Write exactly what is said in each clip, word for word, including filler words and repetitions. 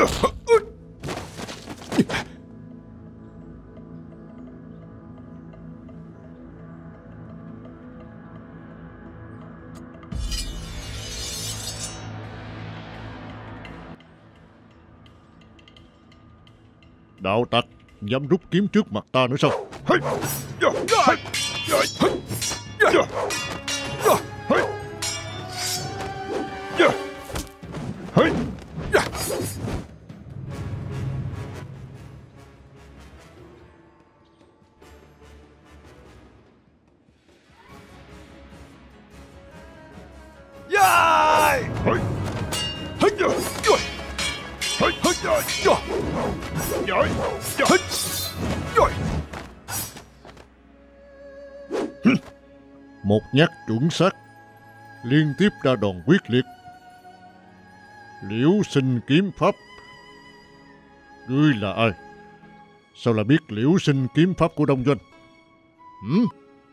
Đạo tặc dám rút kiếm trước mặt ta nữa sao? Một nhát chuẩn xác, liên tiếp ra đòn quyết liệt. Liễu Sinh kiếm pháp. Ngươi là ai? Sao lại biết Liễu Sinh kiếm pháp của Đông Doanh? Hử?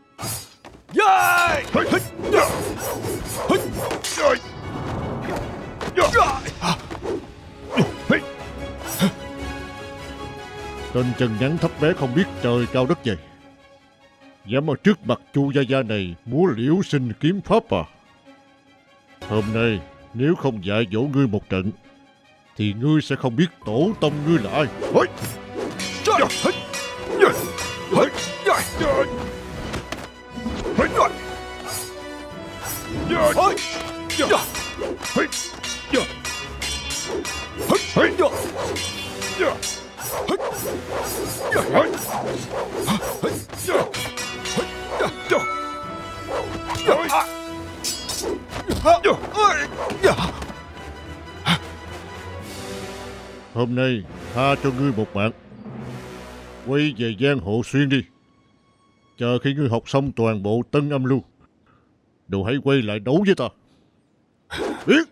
Tên chân ngắn thấp bé không biết trời cao đất dày, dám ở trước mặt Chu gia gia này múa Liễu Sinh kiếm pháp à? Hôm nay nếu không dạy dỗ ngươi một trận thì ngươi sẽ không biết tổ tông ngươi là ai. Hôm nay tha cho ngươi một mạng, quay về giang hồ xuyên đi. Chờ khi ngươi học xong toàn bộ tân âm lưu, đồ hãy quay lại đấu với ta. Biết.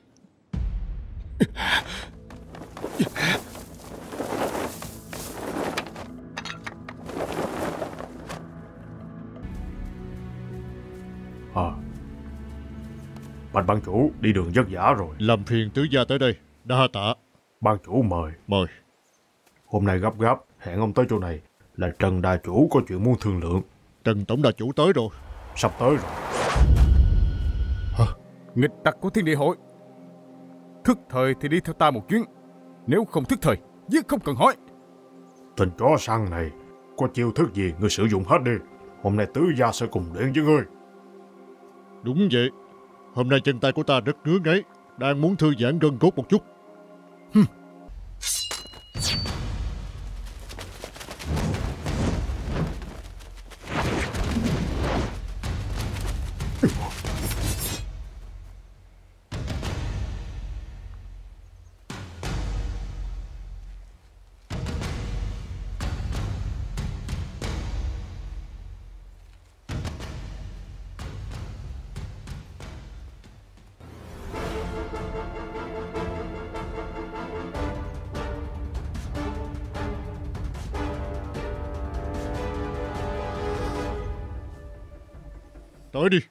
À, bạch ban chủ đi đường vất vả rồi. Làm phiền tứ gia tới đây. Đa tạ. Ban chủ mời. Mời. Hôm nay gấp gáp hẹn ông tới chỗ này là Trần đại chủ có chuyện muốn thương lượng. Trần tổng đại chủ tới rồi. Sắp tới rồi. Hả? Nghịch tặc của Thiên Địa Hội. Thức thời thì đi theo ta một chuyến, nếu không thức thời giết không cần hỏi. Tên chó săn này có chiêu thức gì ngươi sử dụng hết đi. Hôm nay tứ gia sẽ cùng luyện với ngươi. Đúng vậy. Hôm nay chân tay của ta rất ngứa ngáy, đang muốn thư giãn gân cốt một chút. Hừm. Tới đi.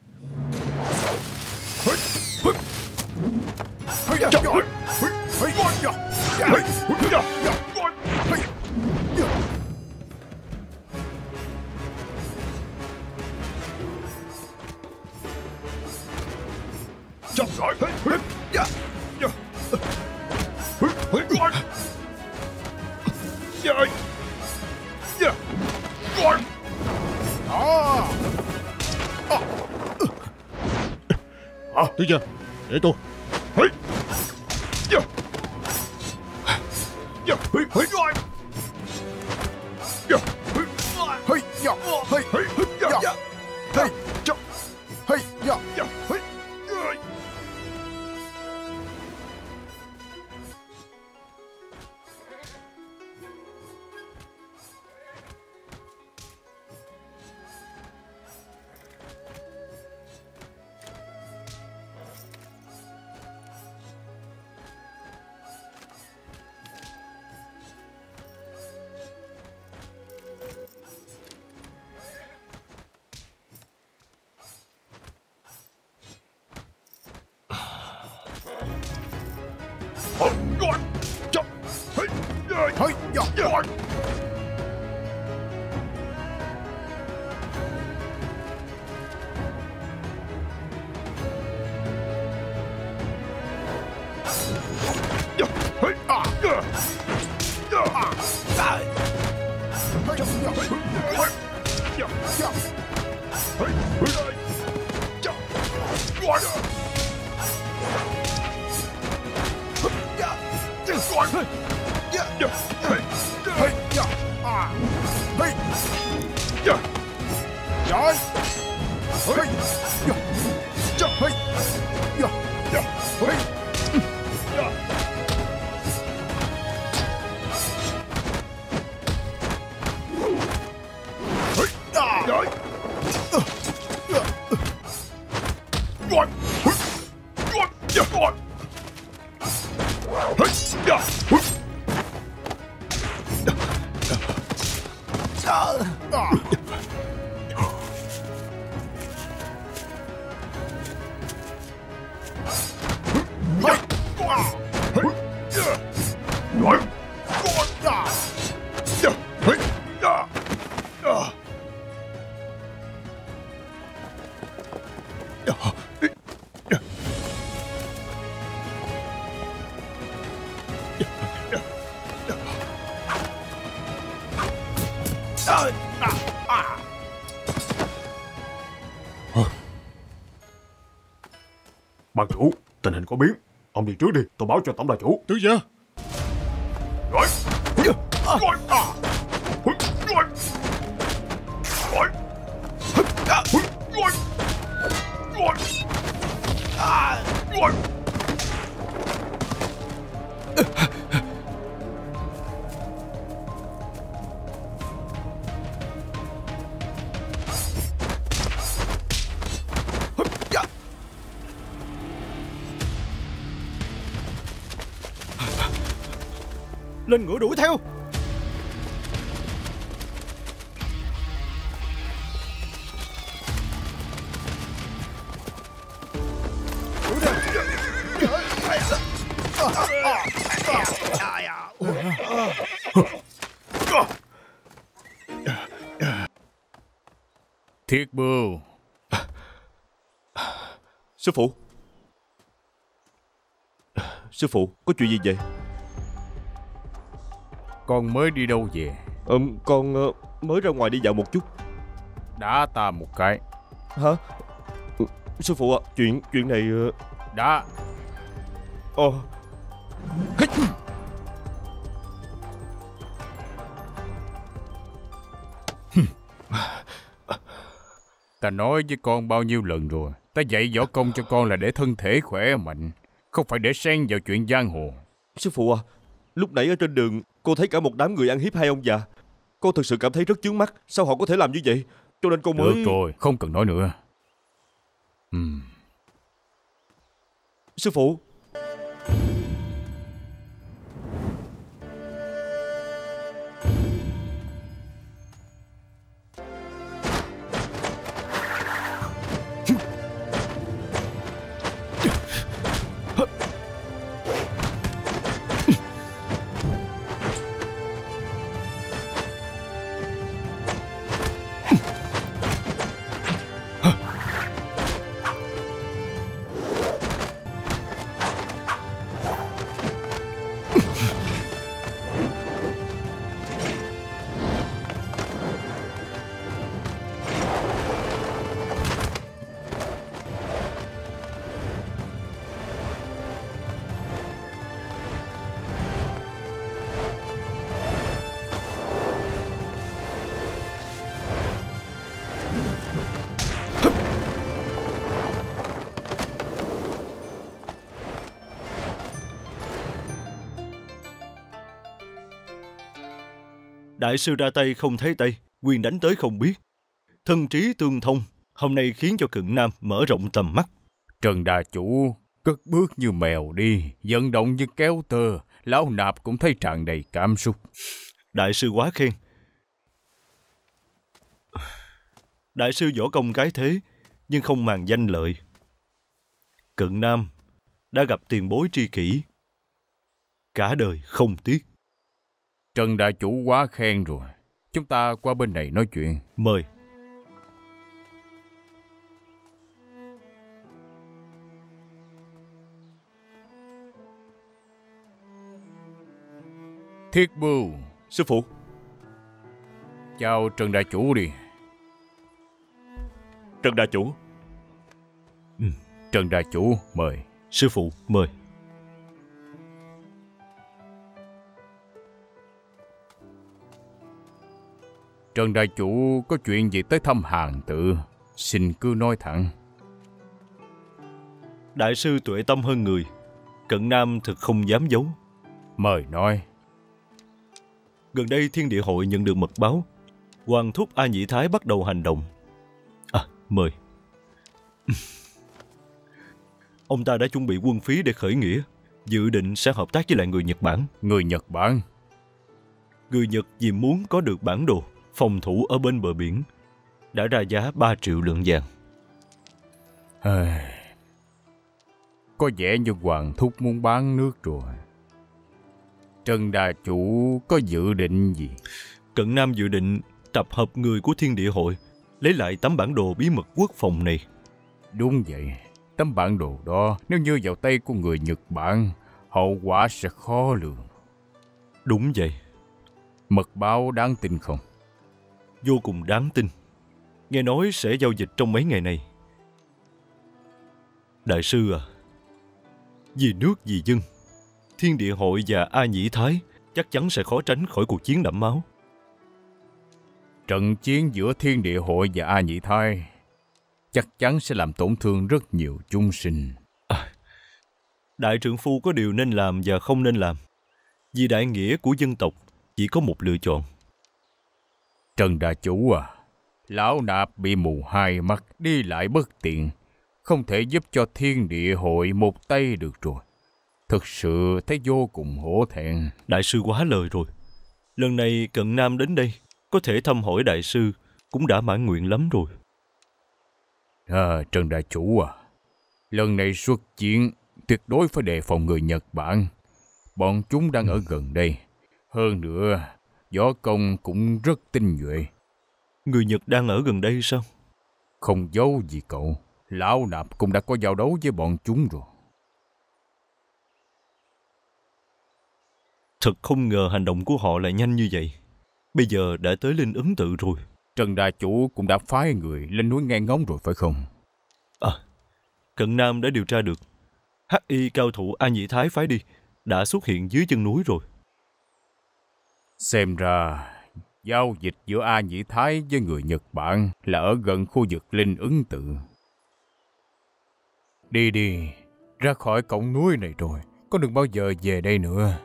Tứ gia, để tôi. Ban chủ, tình hình có biến. Ông đi trước đi, tôi báo cho tổng đại chủ. Tứ gia. Rồi. Rồi. Lên ngựa đuổi theo. Thiết Bưu. Sư phụ. Sư phụ, có chuyện gì vậy? Con mới đi đâu về? Ừ, con uh, mới ra ngoài đi dạo một chút. Đá ta một cái. Hả? Sư phụ ạ, à, chuyện chuyện này... Uh... Đá. Ồ. Ta nói với con bao nhiêu lần rồi, ta dạy võ công cho con là để thân thể khỏe mạnh, không phải để xen vào chuyện giang hồ. Sư phụ à, lúc nãy ở trên đường cô thấy cả một đám người ăn hiếp hai ông già. Cô thực sự cảm thấy rất chướng mắt. Sao họ có thể làm như vậy? Cho nên cô mới... Được rồi, không cần nói nữa. uhm. Sư phụ. Đại sư ra tay không thấy tay, quyền đánh tới không biết. Thân trí tương thông, hôm nay khiến cho Cận Nam mở rộng tầm mắt. Trần đà chủ cất bước như mèo đi, vận động như kéo tơ, lão nạp cũng thấy tràn đầy cảm xúc. Đại sư quá khen. Đại sư võ công cái thế, nhưng không màng danh lợi. Cận Nam đã gặp tiền bối tri kỷ, cả đời không tiếc. Trần đại chủ quá khen rồi. Chúng ta qua bên này nói chuyện. Mời. Thiết Bưu. Sư phụ. Chào Trần đại chủ đi. Trần đại chủ. Ừ. Trần đại chủ mời. Sư phụ mời. Trần đại chủ có chuyện gì tới thăm hàng tự, xin cứ nói thẳng. Đại sư tuệ tâm hơn người, Cận Nam thực không dám giấu. Mời nói. Gần đây Thiên Địa Hội nhận được mật báo, Hoàng thúc A Nhĩ Thái bắt đầu hành động. À, mời. Ông ta đã chuẩn bị quân phí để khởi nghĩa, dự định sẽ hợp tác với lại người Nhật Bản. Người Nhật Bản? Người Nhật vì muốn có được bản đồ phòng thủ ở bên bờ biển, đã ra giá ba triệu lượng vàng. Có vẻ như Hoàng thúc muốn bán nước rồi. Trần đại chủ có dự định gì? Cận Nam dự định tập hợp người của Thiên Địa Hội, lấy lại tấm bản đồ bí mật quốc phòng này. Đúng vậy. Tấm bản đồ đó nếu như vào tay của người Nhật Bản, hậu quả sẽ khó lường. Đúng vậy. Mật báo đáng tin không? Vô cùng đáng tin. Nghe nói sẽ giao dịch trong mấy ngày này. Đại sư à, vì nước vì dân, Thiên Địa Hội và A Nhĩ Thái chắc chắn sẽ khó tránh khỏi cuộc chiến đẫm máu. Trận chiến giữa Thiên Địa Hội và A Nhĩ Thái chắc chắn sẽ làm tổn thương rất nhiều chúng sinh. À, đại trượng phu có điều nên làm và không nên làm. Vì đại nghĩa của dân tộc chỉ có một lựa chọn. Trần đại chủ à, lão nạp bị mù hai mắt, đi lại bất tiện, không thể giúp cho Thiên Địa Hội một tay được rồi. Thực sự thấy vô cùng hổ thẹn. Đại sư quá lời rồi. Lần này Cận Nam đến đây, có thể thăm hỏi đại sư cũng đã mãn nguyện lắm rồi. À, Trần đại chủ à, lần này xuất chiến tuyệt đối phải đề phòng người Nhật Bản. Bọn chúng đang ở gần đây. Hơn nữa, võ công cũng rất tinh nhuệ. Người Nhật đang ở gần đây sao? Không giấu gì cậu, lão nạp cũng đã có giao đấu với bọn chúng rồi. Thật không ngờ hành động của họ lại nhanh như vậy. Bây giờ đã tới Linh Ứng Tự rồi. Trần đại chủ cũng đã phái người lên núi nghe ngóng rồi phải không? À, Cận Nam đã điều tra được. Hắc y cao thủ A Nhĩ Thái phái đi đã xuất hiện dưới chân núi rồi. Xem ra giao dịch giữa A Nhĩ Thái với người Nhật Bản là ở gần khu vực Linh Ứng Tự. Đi đi, ra khỏi cổng núi này rồi, con đừng bao giờ về đây nữa.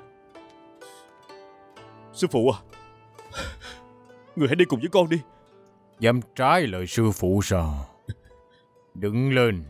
Sư phụ à, người hãy đi cùng với con đi. Dám trái lời sư phụ sao? Đứng lên.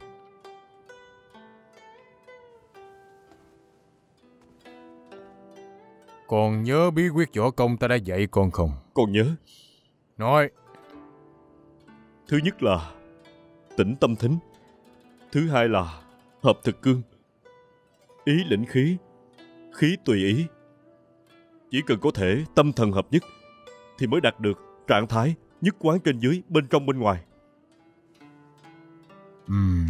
Còn nhớ bí quyết võ công ta đã dạy con không? Con nhớ. Nói. Thứ nhất là tĩnh tâm thính. Thứ hai là hợp thực cương. Ý lĩnh khí, khí tùy ý. Chỉ cần có thể tâm thần hợp nhất thì mới đạt được trạng thái nhất quán trên dưới, bên trong bên ngoài. Ừm.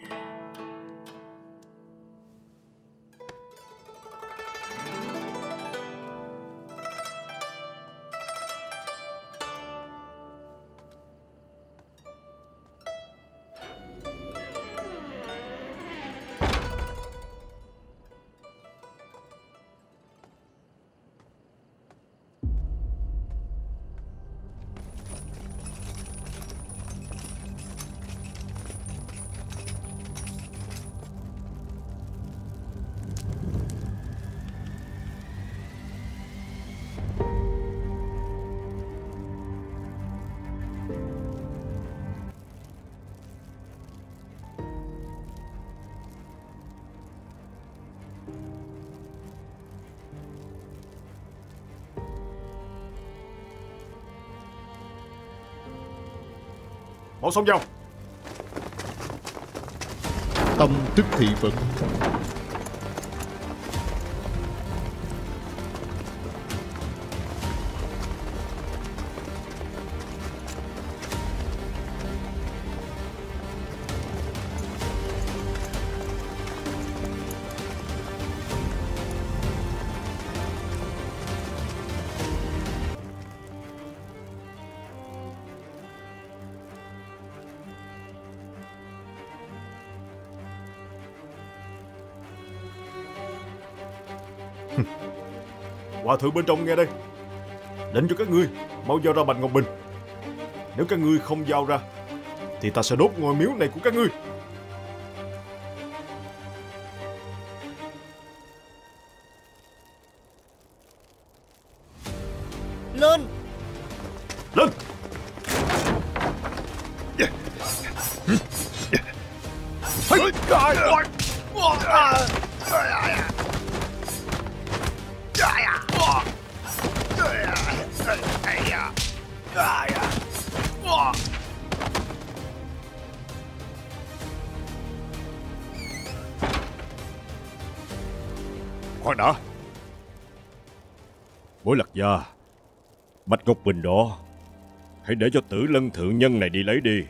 Mau xông vào. Tâm tức thị Phật. Hòa thượng bên trong nghe đây. Lệnh cho các ngươi mau giao ra Bạch Ngọc Bình. Nếu các ngươi không giao ra thì ta sẽ đốt ngôi miếu này của các ngươi. Lên! Lên! Khoan đã. Bối Lạc Gia, Bạch Ngọc Bình đó hãy để cho Tử Lân thượng nhân này đi lấy đi.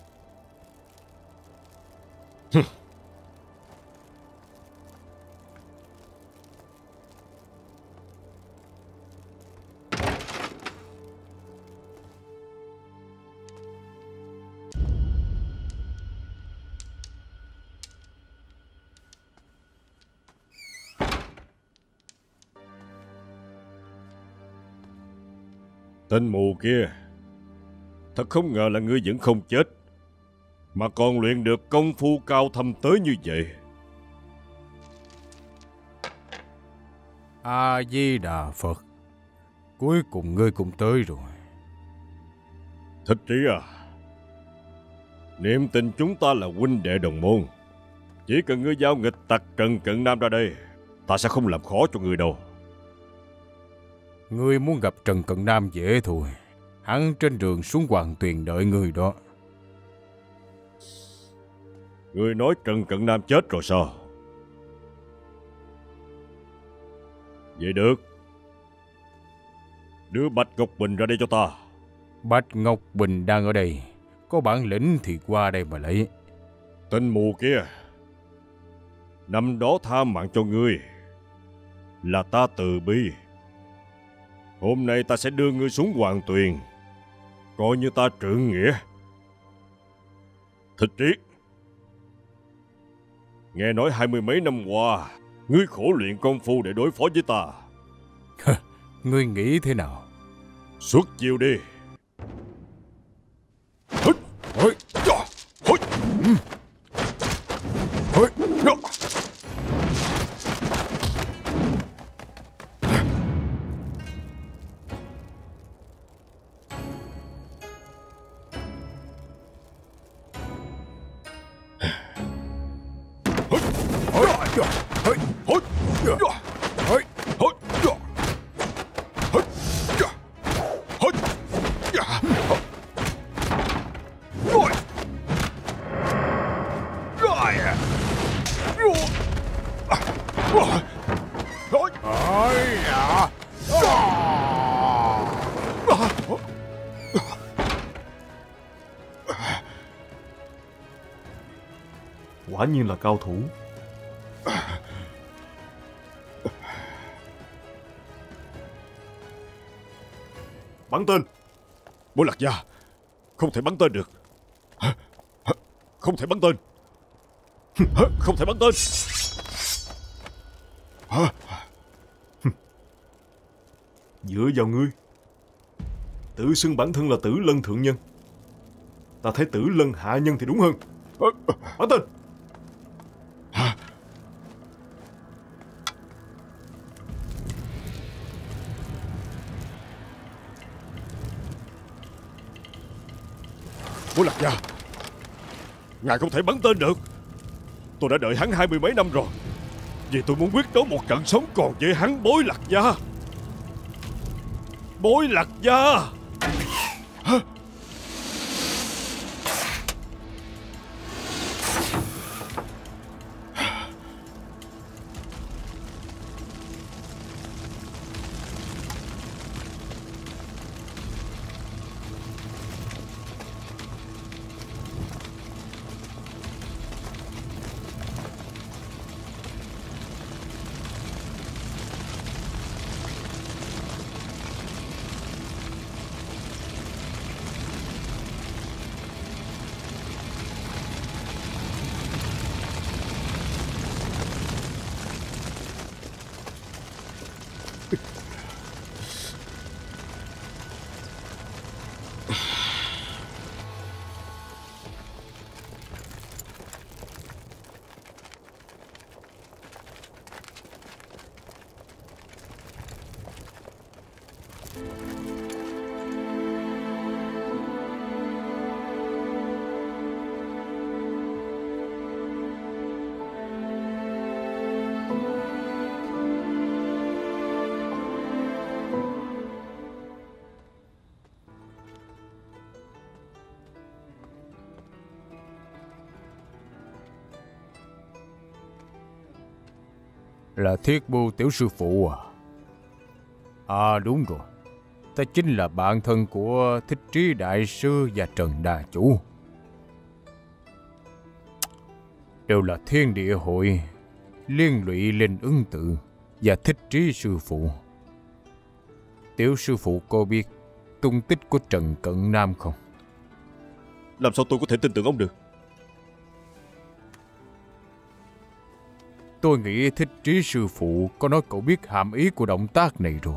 Tên mù kia, thật không ngờ là ngươi vẫn không chết, mà còn luyện được công phu cao thâm tới như vậy. A-di-đà Phật, cuối cùng ngươi cũng tới rồi. Thích Trí à, niệm tình chúng ta là huynh đệ đồng môn. Chỉ cần ngươi giao nghịch tặc Trần Cận Nam ra đây, ta sẽ không làm khó cho ngươi đâu. Ngươi muốn gặp Trần Cận Nam dễ thôi. Hắn trên đường xuống Hoàng Tuyền đợi ngươi đó. Ngươi nói Trần Cận Nam chết rồi sao? Vậy được, đưa Bạch Ngọc Bình ra đây cho ta. Bạch Ngọc Bình đang ở đây, có bản lĩnh thì qua đây mà lấy. Tên mù kia, năm đó tha mạng cho ngươi là ta từ bi. Hôm nay ta sẽ đưa ngươi xuống Hoàng Tuyền, coi như ta trượng nghĩa. Thích Trí, nghe nói hai mươi mấy năm qua ngươi khổ luyện công phu để đối phó với ta. Ngươi nghĩ thế nào? Xuất chiêu đi. Quả nhiên là cao thủ. Bắn tên. Bố Lạc Gia, không thể bắn tên được. Không thể bắn tên. Không thể bắn tên. Dựa vào ngươi, tự xưng bản thân là Tử Lân thượng nhân. Ta thấy Tử Lân hạ nhân thì đúng hơn. Bắn tên. Bố Lạc Gia, ngài không thể bắn tên được. Tôi đã đợi hắn hai mươi mấy năm rồi, vì tôi muốn quyết đấu một trận sống còn với hắn. Bối Lạc Gia, Bối Lạc Gia. Là Thiết Bưu tiểu sư phụ à? À đúng rồi, ta chính là bạn thân của Thích Trí đại sư và Trần Đà chủ. Đều là thiên địa hội liên lụy lên Ứng Tự và Thích Trí sư phụ. Tiểu sư phụ có biết tung tích của Trần Cận Nam không? Làm sao tôi có thể tin tưởng ông được? Tôi nghĩ Thích Trí sư phụ có nói cậu biết hàm ý của động tác này rồi.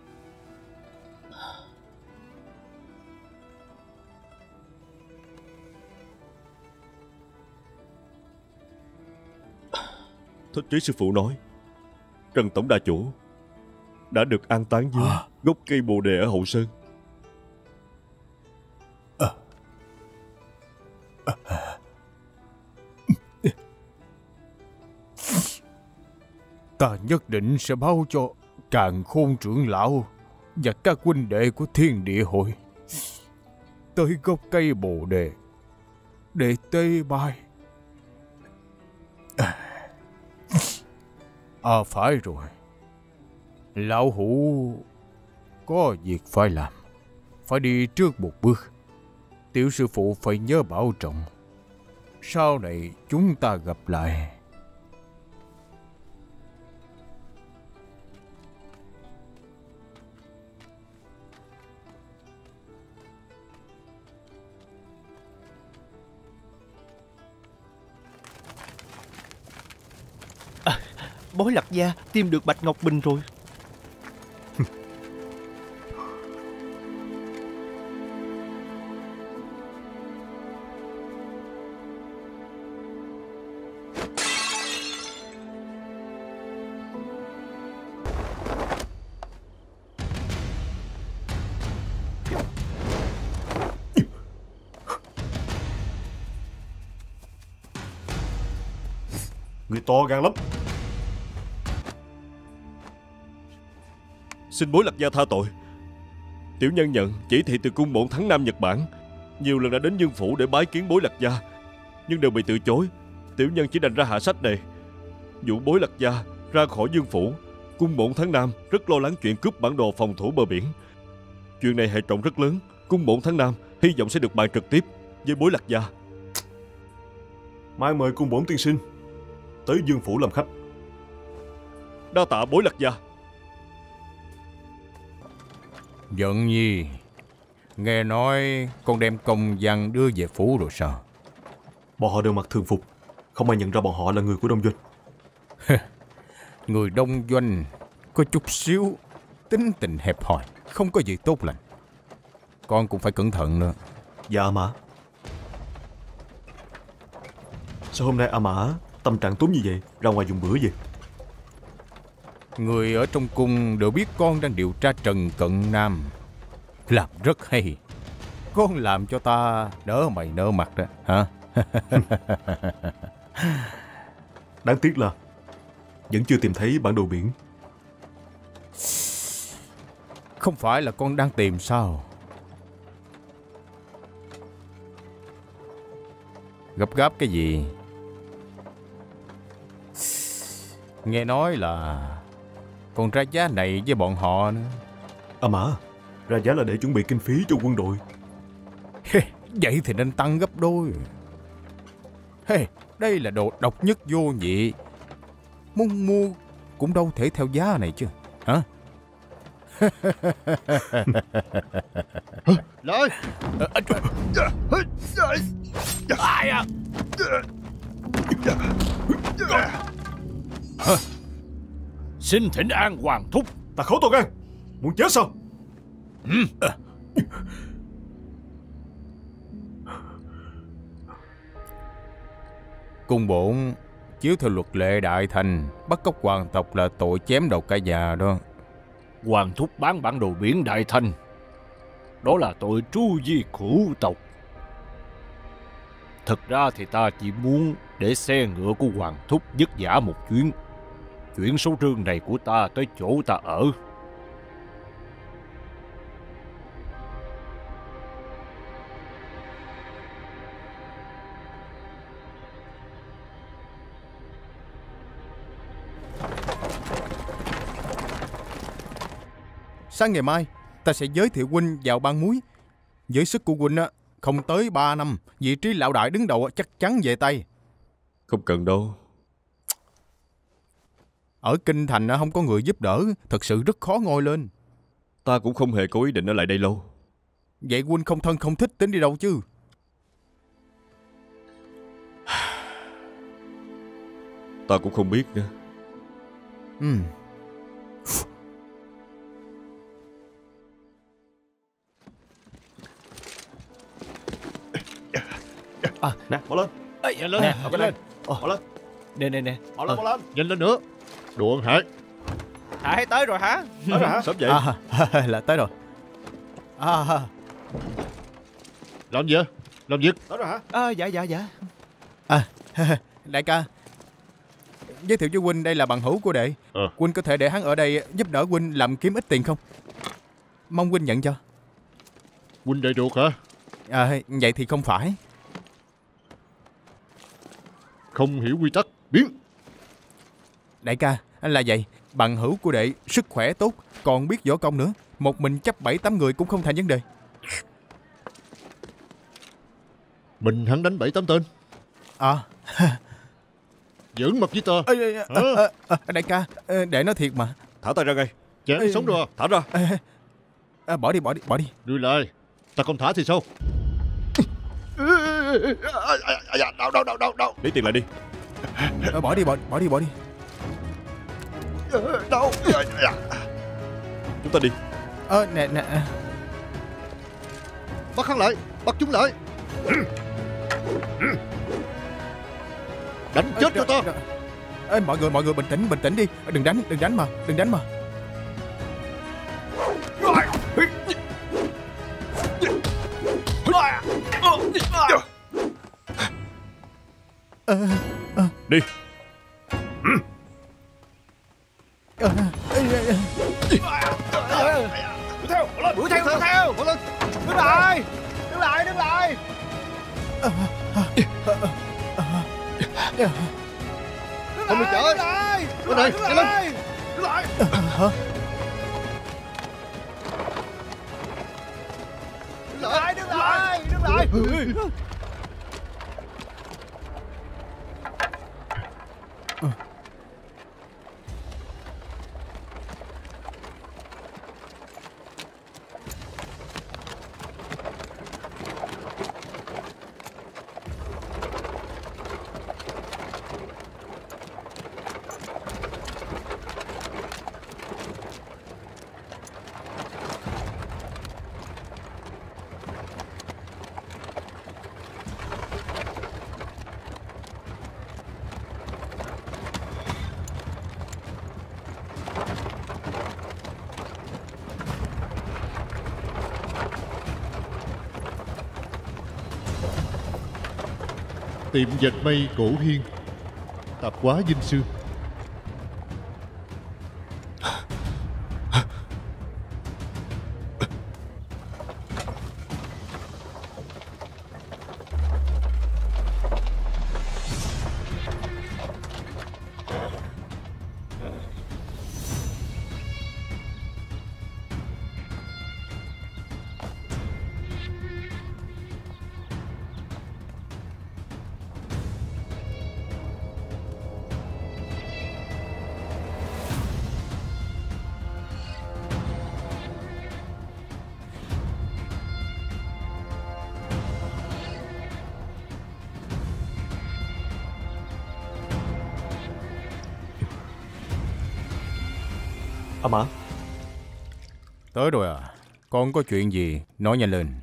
Thích Trí sư phụ nói Trần tổng đà chủ đã được an táng dưới à. gốc cây bồ đề ở Hậu Sơn. À. À. Ta nhất định sẽ báo cho Càn Khôn trưởng lão và các huynh đệ của Thiên Địa hội tới gốc cây bồ đề để tế bái. À, à phải rồi, lão hủ có việc phải làm, phải đi trước một bước. Tiểu sư phụ phải nhớ bảo trọng, sau này chúng ta gặp lại. Bói Lạc Gia tìm được Bạch Ngọc Bình rồi. Người to gan lắm. Xin Bối Lạc Gia tha tội. Tiểu nhân nhận chỉ thị từ cung bổn Thắng Nam Nhật Bản, nhiều lần đã đến Dương phủ để bái kiến Bối Lạc Gia, nhưng đều bị từ chối. Tiểu nhân chỉ đành ra hạ sách này. Vụ Bối Lạc Gia ra khỏi Dương phủ, cung bổn Thắng Nam rất lo lắng chuyện cướp bản đồ phòng thủ bờ biển. Chuyện này hệ trọng rất lớn, cung bổn Thắng Nam hy vọng sẽ được bàn trực tiếp với Bối Lạc Gia. Mai mời cung bổn tiên sinh tới Dương phủ làm khách. Đa tạ Bối Lạc Gia. Giận nhi, nghe nói con đem công văn đưa về phủ rồi sao? Bọn họ đều mặc thường phục, không ai nhận ra bọn họ là người của Đông Doanh. Người Đông Doanh có chút xíu tính tình hẹp hòi, không có gì tốt lành. Con cũng phải cẩn thận nữa. Dạ A Mã. Sao hôm nay A Mã tâm trạng tốt như vậy, ra ngoài dùng bữa gì? Người ở trong cung đều biết con đang điều tra Trần Cận Nam. Làm rất hay. Con làm cho ta nở mày nở mặt đó, hả? Đáng tiếc là vẫn chưa tìm thấy bản đồ biển. Không phải là con đang tìm sao? Gấp gáp cái gì? Nghe nói là còn ra giá này với bọn họ nữa. À mà, ra giá là để chuẩn bị kinh phí cho quân đội. Vậy thì nên tăng gấp đôi. Hey, đây là đồ độc nhất vô nhị, muốn mua cũng đâu thể theo giá này chứ, hả? Lại! Ai à? Xin thỉnh an hoàng thúc. Ta khẩu to gan, muốn chết sao? Ừ. Cung bổn chiếu theo luật lệ đại thành, bắt cóc hoàng tộc là tội chém đầu cả nhà đó. Hoàng thúc bán bản đồ biển Đại Thanh. Đó là tội tru di cửu tộc. Thật ra thì ta chỉ muốn để xe ngựa của Hoàng thúc vất vả một chuyến, chuyển số rương này của ta tới chỗ ta ở. Sáng ngày mai ta sẽ giới thiệu huynh vào ban muối. Với sức của huynh á, không tới ba năm, vị trí lão đại đứng đầu chắc chắn về tay. Không cần đâu. Ở kinh thành không có người giúp đỡ, thật sự rất khó ngoi lên. Ta cũng không hề có ý định ở lại đây lâu. Vậy huynh không thân không thích tính đi đâu chứ? Ta cũng không biết nữa. Ừ. À, nè, bỏ lên. Ê, Nhanh lên, nè, nhanh lên. Bỏ lên. Nè nè nè. Bỏ lên, bỏ lên. Nhanh lên nữa. Đùa Hải. Hả, hay tới rồi hả? Tới rồi hả? Sớm vậy. À, là tới rồi. À, Làm gì? Làm việc. Tới rồi hả? À, dạ dạ dạ. à, đại ca, giới thiệu cho huynh đây là bằng hữu của đệ. Ờ. Huynh có thể để hắn ở đây giúp đỡ huynh làm kiếm ít tiền không? Mong huynh nhận cho. Huynh đệ ruột hả? À, vậy thì không phải. Không hiểu quy tắc. Biến. Đại ca, là vậy. Bằng hữu của đệ sức khỏe tốt, còn biết võ công nữa. Một mình chấp bảy tám người cũng không thành vấn đề. Mình hắn đánh bảy tám tên. À, Giỡn mặt với ta. ê, ê, ê, Hả? ê, ê, ê, đại ca, ê, để nó thiệt mà. Thả tay ra ngay. Chán Ê. sống rồi. Thả ra. Ê, ê, bỏ đi, bỏ đi, bỏ đi. Đưa lại. Ta không thả thì sao? Đau đau đau đau đau. Lấy tiền lại đi. Ê, bỏ đi, bỏ, bỏ đi, bỏ đi. Đau. Chúng ta đi. Ơ, nè, nè. Bắt hắn lại. Bắt chúng lại. Đánh chết cho ta. Ê, mọi người, mọi người bình tĩnh, bình tĩnh đi. Đừng đánh, đừng đánh mà, đừng đánh mà. Đi. Đuổi theo, đuổi theo, đuổi theo. Đứng lại, đứng lại, đứng lại. Không được chở. Bên này, nhanh lên. Đứng lại. Hả? Đứng lại, đứng lại, đứng lại. Tiệm dệt mây Cổ Hiên, tạp hóa Vinh Sương. À Mã. Tới rồi à? Con có chuyện gì? Nói nhanh lên.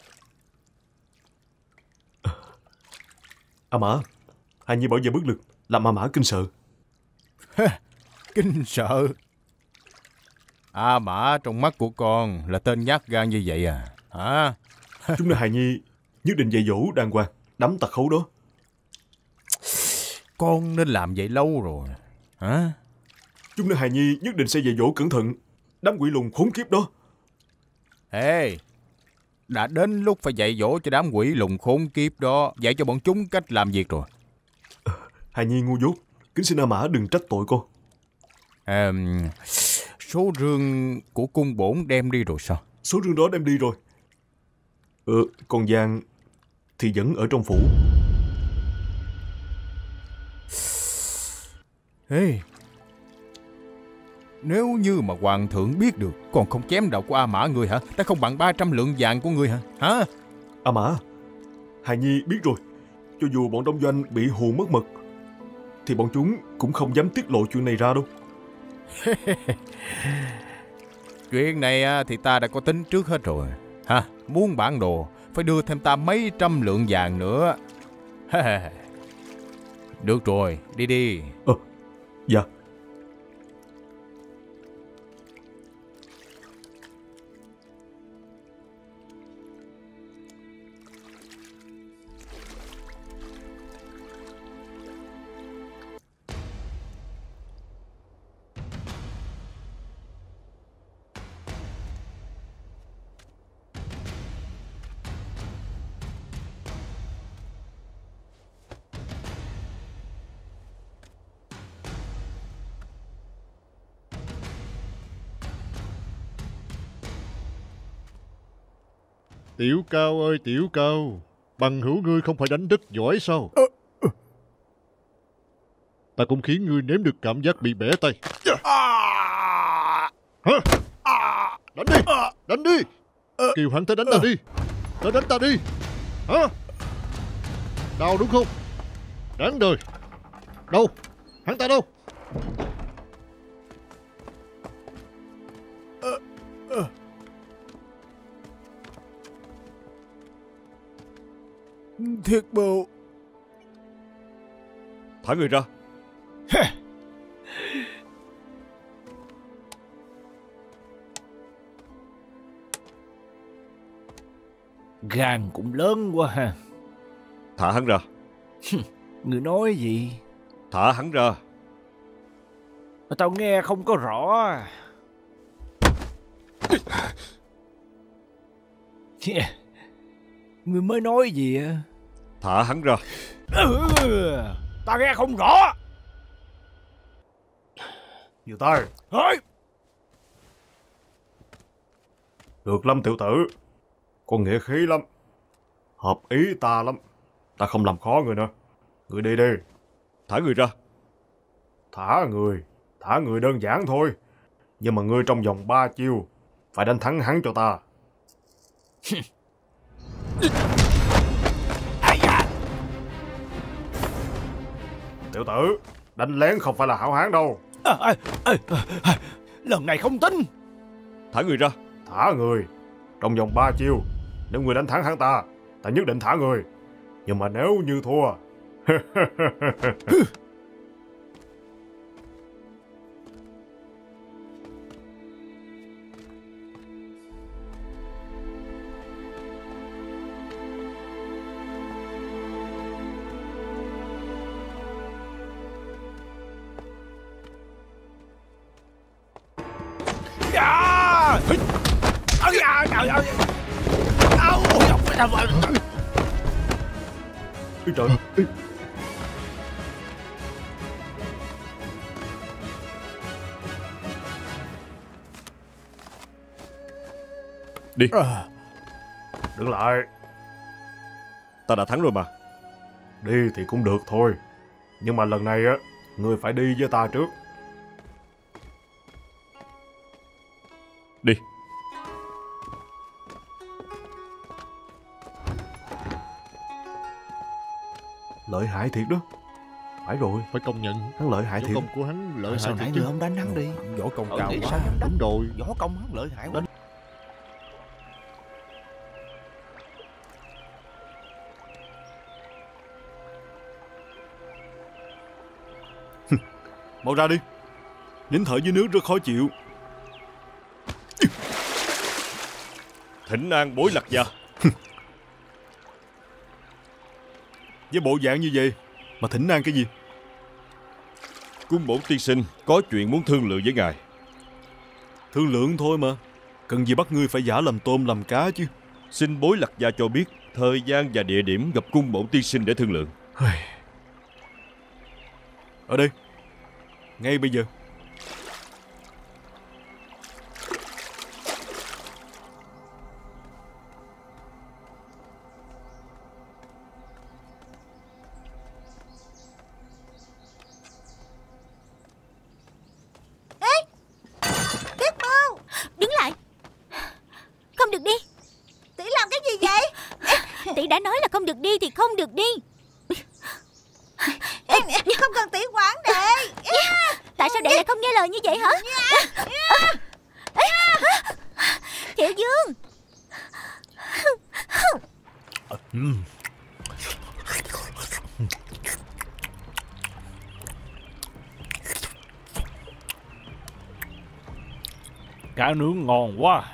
À Mã, Hà Nhi bỏ giờ bất lực, làm A Mã kinh sợ. Kinh sợ. A Mã trong mắt của con là tên nhát gan như vậy à? Hả? Chúng nó hài nhi nhất định dạy dỗ đàng hoàng đám tặc khấu đó. Con nên làm vậy lâu rồi. Hả? Chúng nó hài nhi nhất định sẽ dạy dỗ cẩn thận đám quỷ lùn khốn kiếp đó. Ê, đã đến lúc phải dạy dỗ cho đám quỷ lùn khốn kiếp đó, dạy cho bọn chúng cách làm việc rồi. Hài nhi ngu dốt, kính xin A Mã đừng trách tội con. À, số rương của cung bổn đem đi rồi sao? Số rương đó đem đi rồi. Ừ, còn vàng thì vẫn ở trong phủ. Ê, nếu như mà hoàng thượng biết được còn không chém đầu của A Mã người hả? Đã không bằng ba trăm lượng vàng của người hả? Hả? A Mã, hài nhi biết rồi. Cho dù bọn đông doanh bị hù mất mật thì bọn chúng cũng không dám tiết lộ chuyện này ra đâu. Chuyện này thì ta đã có tính trước hết rồi. Ha, muốn bản đồ phải đưa thêm ta mấy trăm lượng vàng nữa. Được rồi, đi đi. Ờ, dạ. Tiểu Cao ơi Tiểu Cao, bằng hữu ngươi không phải đánh rất giỏi sao? Ta cũng khiến ngươi nếm được cảm giác bị bẻ tay. Hả? Đánh đi, đánh đi. Kiều hắn tới đánh ta đi. Tới đánh ta đi. Hả? Đau đúng không? Đáng đời. Đâu? Hắn ta đâu? Thiết Bưu, thả người ra. Gan cũng lớn quá ha. Thả hắn ra. Người nói gì? Thả hắn ra. Tao nghe không có rõ. Người mới nói gì à? Thả hắn ra. Ừ, tao nghe không rõ. Nhiều tay. Thôi. Được lắm tiểu tử. Con nghĩa khí lắm. Hợp ý ta lắm. Ta không làm khó người nữa. Người đi đi. Thả người ra. Thả người. Thả người đơn giản thôi. Nhưng mà ngươi trong vòng ba chiêu phải đánh thắng hắn cho ta. Tiểu tử, đánh lén không phải là hảo hán đâu. À, à, à, à, lần này không tin. Thả người ra. Thả người. Trong vòng ba chiêu, nếu người đánh thắng hắn ta, ta nhất định thả người. Nhưng mà nếu như thua... Ôi trời. Đi. Đứng lại. Ta đã thắng rồi mà. Đi thì cũng được thôi. Nhưng mà lần này á, ngươi phải đi với ta trước. Đi. Lợi hại thiệt đó. Phải rồi, Phải công nhận hắn lợi hại võ thiệt. công của hắn lợi Sao hại nãy thiệt người chứ. không đánh hắn đi? võ công Ở cao nghĩ quá. sao hắn đánh? Đúng rồi. Võ công hắn lợi hại quá. Mau ra đi. Nín thở dưới nước rất khó chịu. thỉnh an Bối Lạc gia. Với bộ dạng như vậy mà thỉnh an cái gì? Cung bổn tiên sinh có chuyện muốn thương lượng với ngài. Thương lượng thôi mà, cần gì bắt ngươi phải giả làm tôm làm cá chứ. Xin Bối Lạc gia cho biết thời gian và địa điểm gặp cung bổn tiên sinh để thương lượng. Ở đây, ngay bây giờ. Đứng lại. Không được đi. Tỷ làm cái gì vậy? Tỷ đã nói là không được đi thì không được đi. Không cần tỷ quản đệ. Tại sao đệ lại không nghe lời như vậy hả? Thiệu Dương. Cá nướng ngon quá.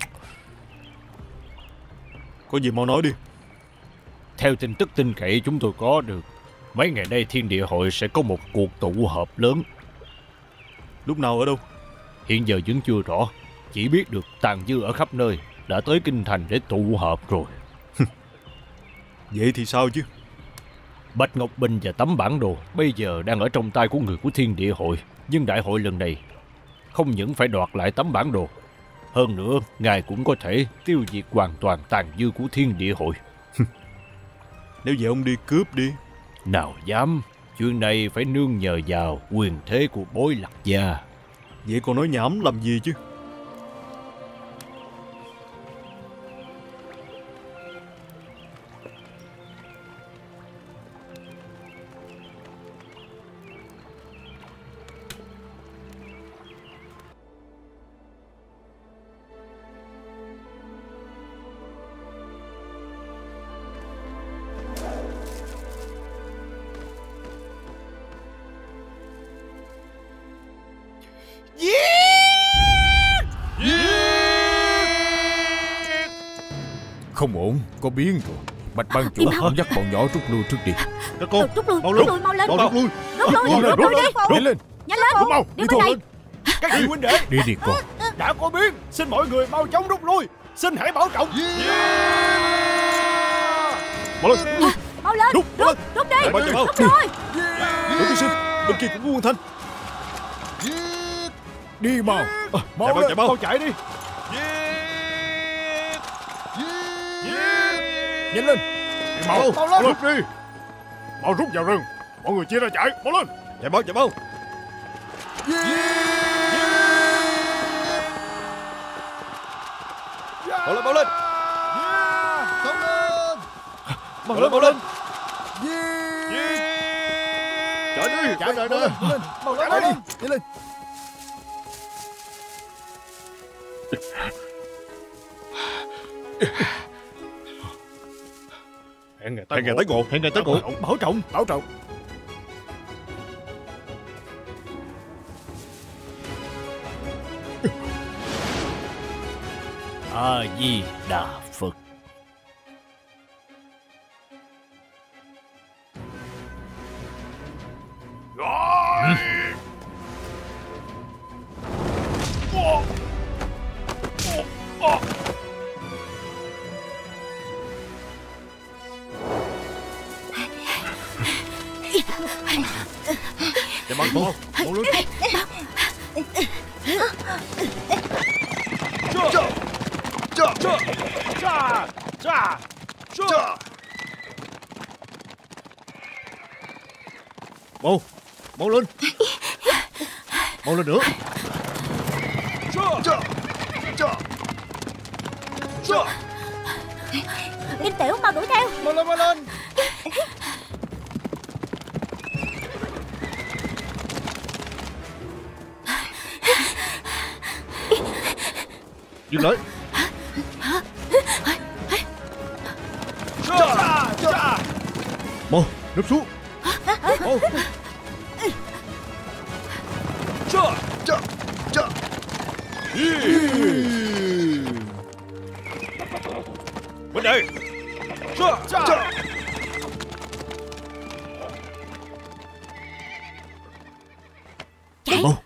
Có gì mau nói đi. Theo tin tức tin cậy chúng tôi có được, mấy ngày nay Thiên Địa Hội sẽ có một cuộc tụ họp lớn. Lúc nào ở đâu? Hiện giờ vẫn chưa rõ, chỉ biết được tàn dư ở khắp nơi đã tới kinh thành để tụ họp rồi. Vậy thì sao chứ? Bạch Ngọc Bình và tấm bản đồ bây giờ đang ở trong tay của người của Thiên Địa Hội. Nhưng đại hội lần này không những phải đoạt lại tấm bản đồ, hơn nữa ngài cũng có thể tiêu diệt hoàn toàn tàn dư của Thiên Địa Hội. Nếu vậy ông đi cướp đi. Nào dám, chuyện này phải nương nhờ vào quyền thế của Bối Lạc gia. Vậy còn nói nhảm làm gì chứ? Không ổn, có biến rồi. Bạch ban chủ không dắt bọn nhỏ rút lui trước đi. Các con, Rút lui, mau rút lên, lui, mau lên. mau rút lui. Rút lui, Mau lên, rút lui đi. Đi lên, Nhanh lên, rút mau, đi đi bên thôi này. lên. Các vị huynh đệ, Đi đi con. đã có biến, xin mọi người mau chóng rút lui. Xin hãy bảo trọng. Mau lên. Mau lên, Rút, rút, rút đi. Mau, mau. Rút rồi. Đỗ tiên sinh, bên kia cũng có quân thanh. Đi mau. Chạy Mau mau, lên. chạy mau. Mau chạy đi. Nhanh lên. Mau, Mau lên. rút đi. Mau rút vào rừng. Mọi người chia ra chạy, mau lên. Chạy mau, chạy mau. Mau lên, mau lên. Mau lên, mau lên. Chạy đi, Chạy, chạy mau nè. lên, mau lên. Mau lên, chạy đi. Đi lên. Hẹn ngày Hẹn ngày tái ngộ. Hẹn ngày tới ngủ. Bảo trọng. Bảo trọng. A Di Đà Phật. Chạy mau, mau, mau lên. Mau, mau lên. Mau lên nữa. Kim Tiểu mau đuổi theo. Mau lên, mau lên. Dừng lại. Mau, nấp xuống. Mau. Huynh đệ. Chạy. Mau.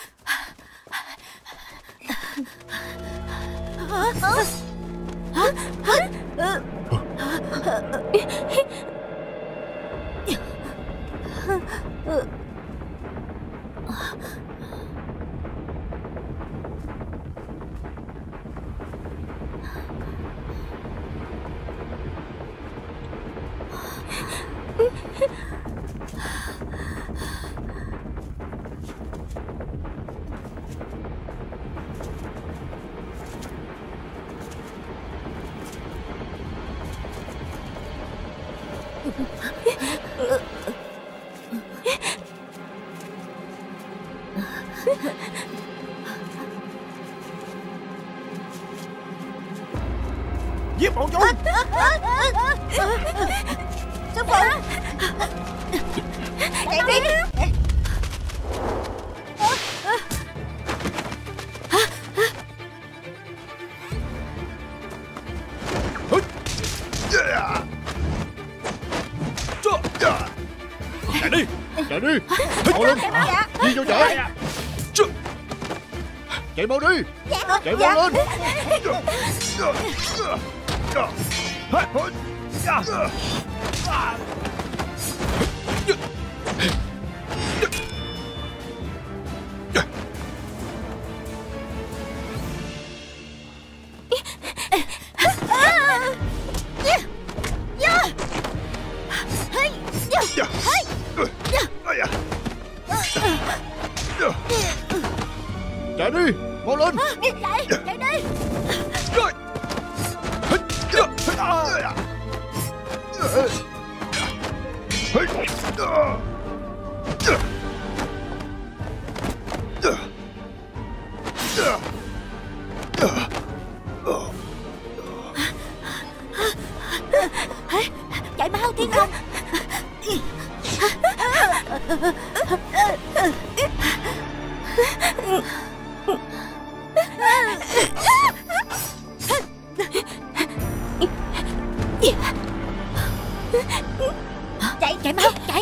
Giết bọn chúng. Sư phụ. Chạy đi. Chạy đi. Chạy đi. Mau lên. Đi vô chạy. Chạy mau đi. Chạy mau lên. Chạy đi. Mau lên. Chạy. Chạy đi. Chạy mau Thiên Không. Chạy, chạy mau, chạy.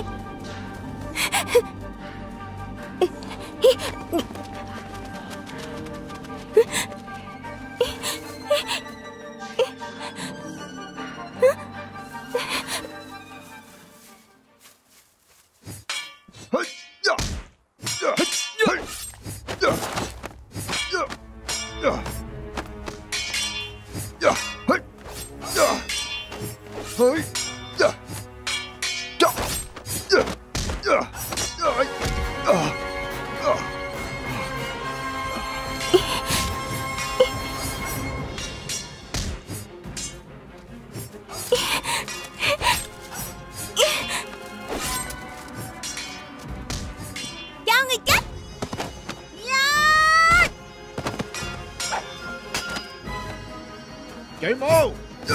Cho người chết. Chạy mau.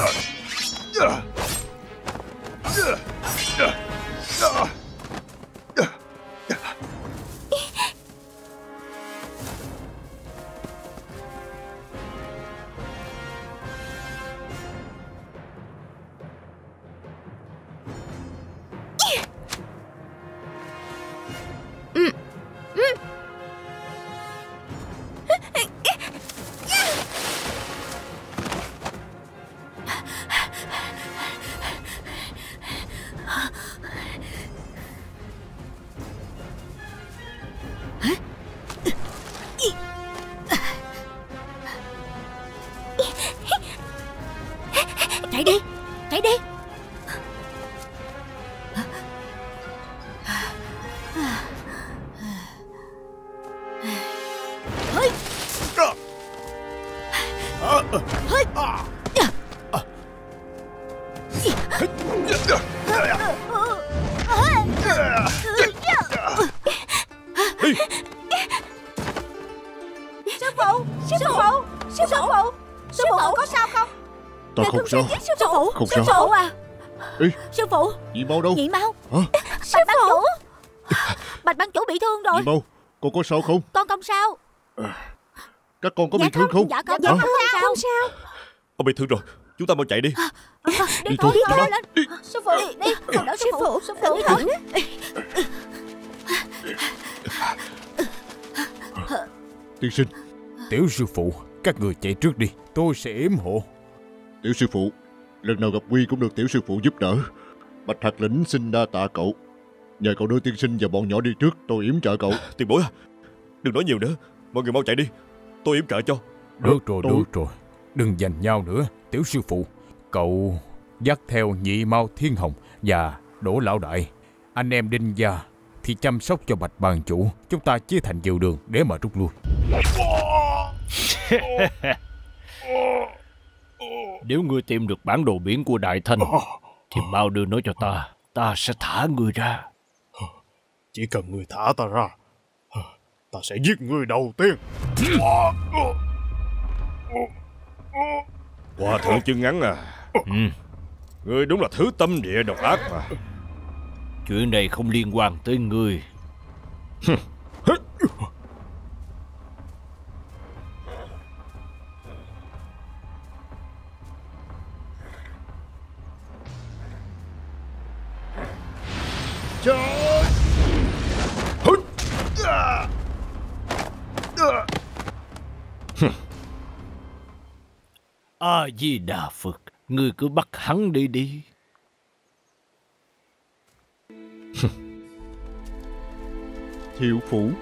Chạy đi, chạy đi. Hơi. Hơi. Sư phụ, sư phụ, sư phụ, sư phụ có sao không? Ta không sao. Sư phụ, Không sư sao. phụ à. Ê, Sư phụ, Nhị Mau đâu? Nhị Mau. Hả? Bạch ban chủ. Bạch ban chủ bị thương rồi. Nhị Mau, con có sao không? Con không sao. Các con có Dạ bị thương không? Dạ con, Hả? dạ không sao. Ông bị thương rồi. chúng ta mau chạy đi. Đi, Đi thôi, đi đi thôi. mau. Đi. Sư phụ, đi, không đỡ sư phụ. Sư phụ, Cẩn thận. Tiên sinh, Tiểu sư phụ, các người chạy trước đi, tôi sẽ yểm hộ. tiểu sư phụ, lần nào gặp Quy cũng được tiểu sư phụ giúp đỡ. Bạch Hạt lĩnh xin đa tạ cậu. Nhờ cậu đưa tiên sinh và bọn nhỏ đi trước, tôi yểm trợ cậu. Tiền bối à, đừng nói nhiều nữa, mọi người mau chạy đi, tôi yểm trợ cho. Được rồi, tôi- được rồi, đừng giành nhau nữa. Tiểu sư phụ, cậu dắt theo Nhị Mao Thiên Hồng và Đỗ Lão Đại. Anh em Đinh gia thì chăm sóc cho Bạch Bàn chủ. Chúng ta chia thành nhiều đường để mà rút lui. Nếu ngươi tìm được bản đồ biển của Đại Thanh thì mau đưa nó cho ta. Ta sẽ thả ngươi ra. Chỉ cần người thả ta ra, ta sẽ giết người đầu tiên. Hòa thượng chân ngắn à, Ừ, ngươi đúng là thứ tâm địa độc ác mà. chuyện này không liên quan tới ngươi. A Di Đà Phật, ngươi cứ bắt hắn đi đi. Thiệu phủ.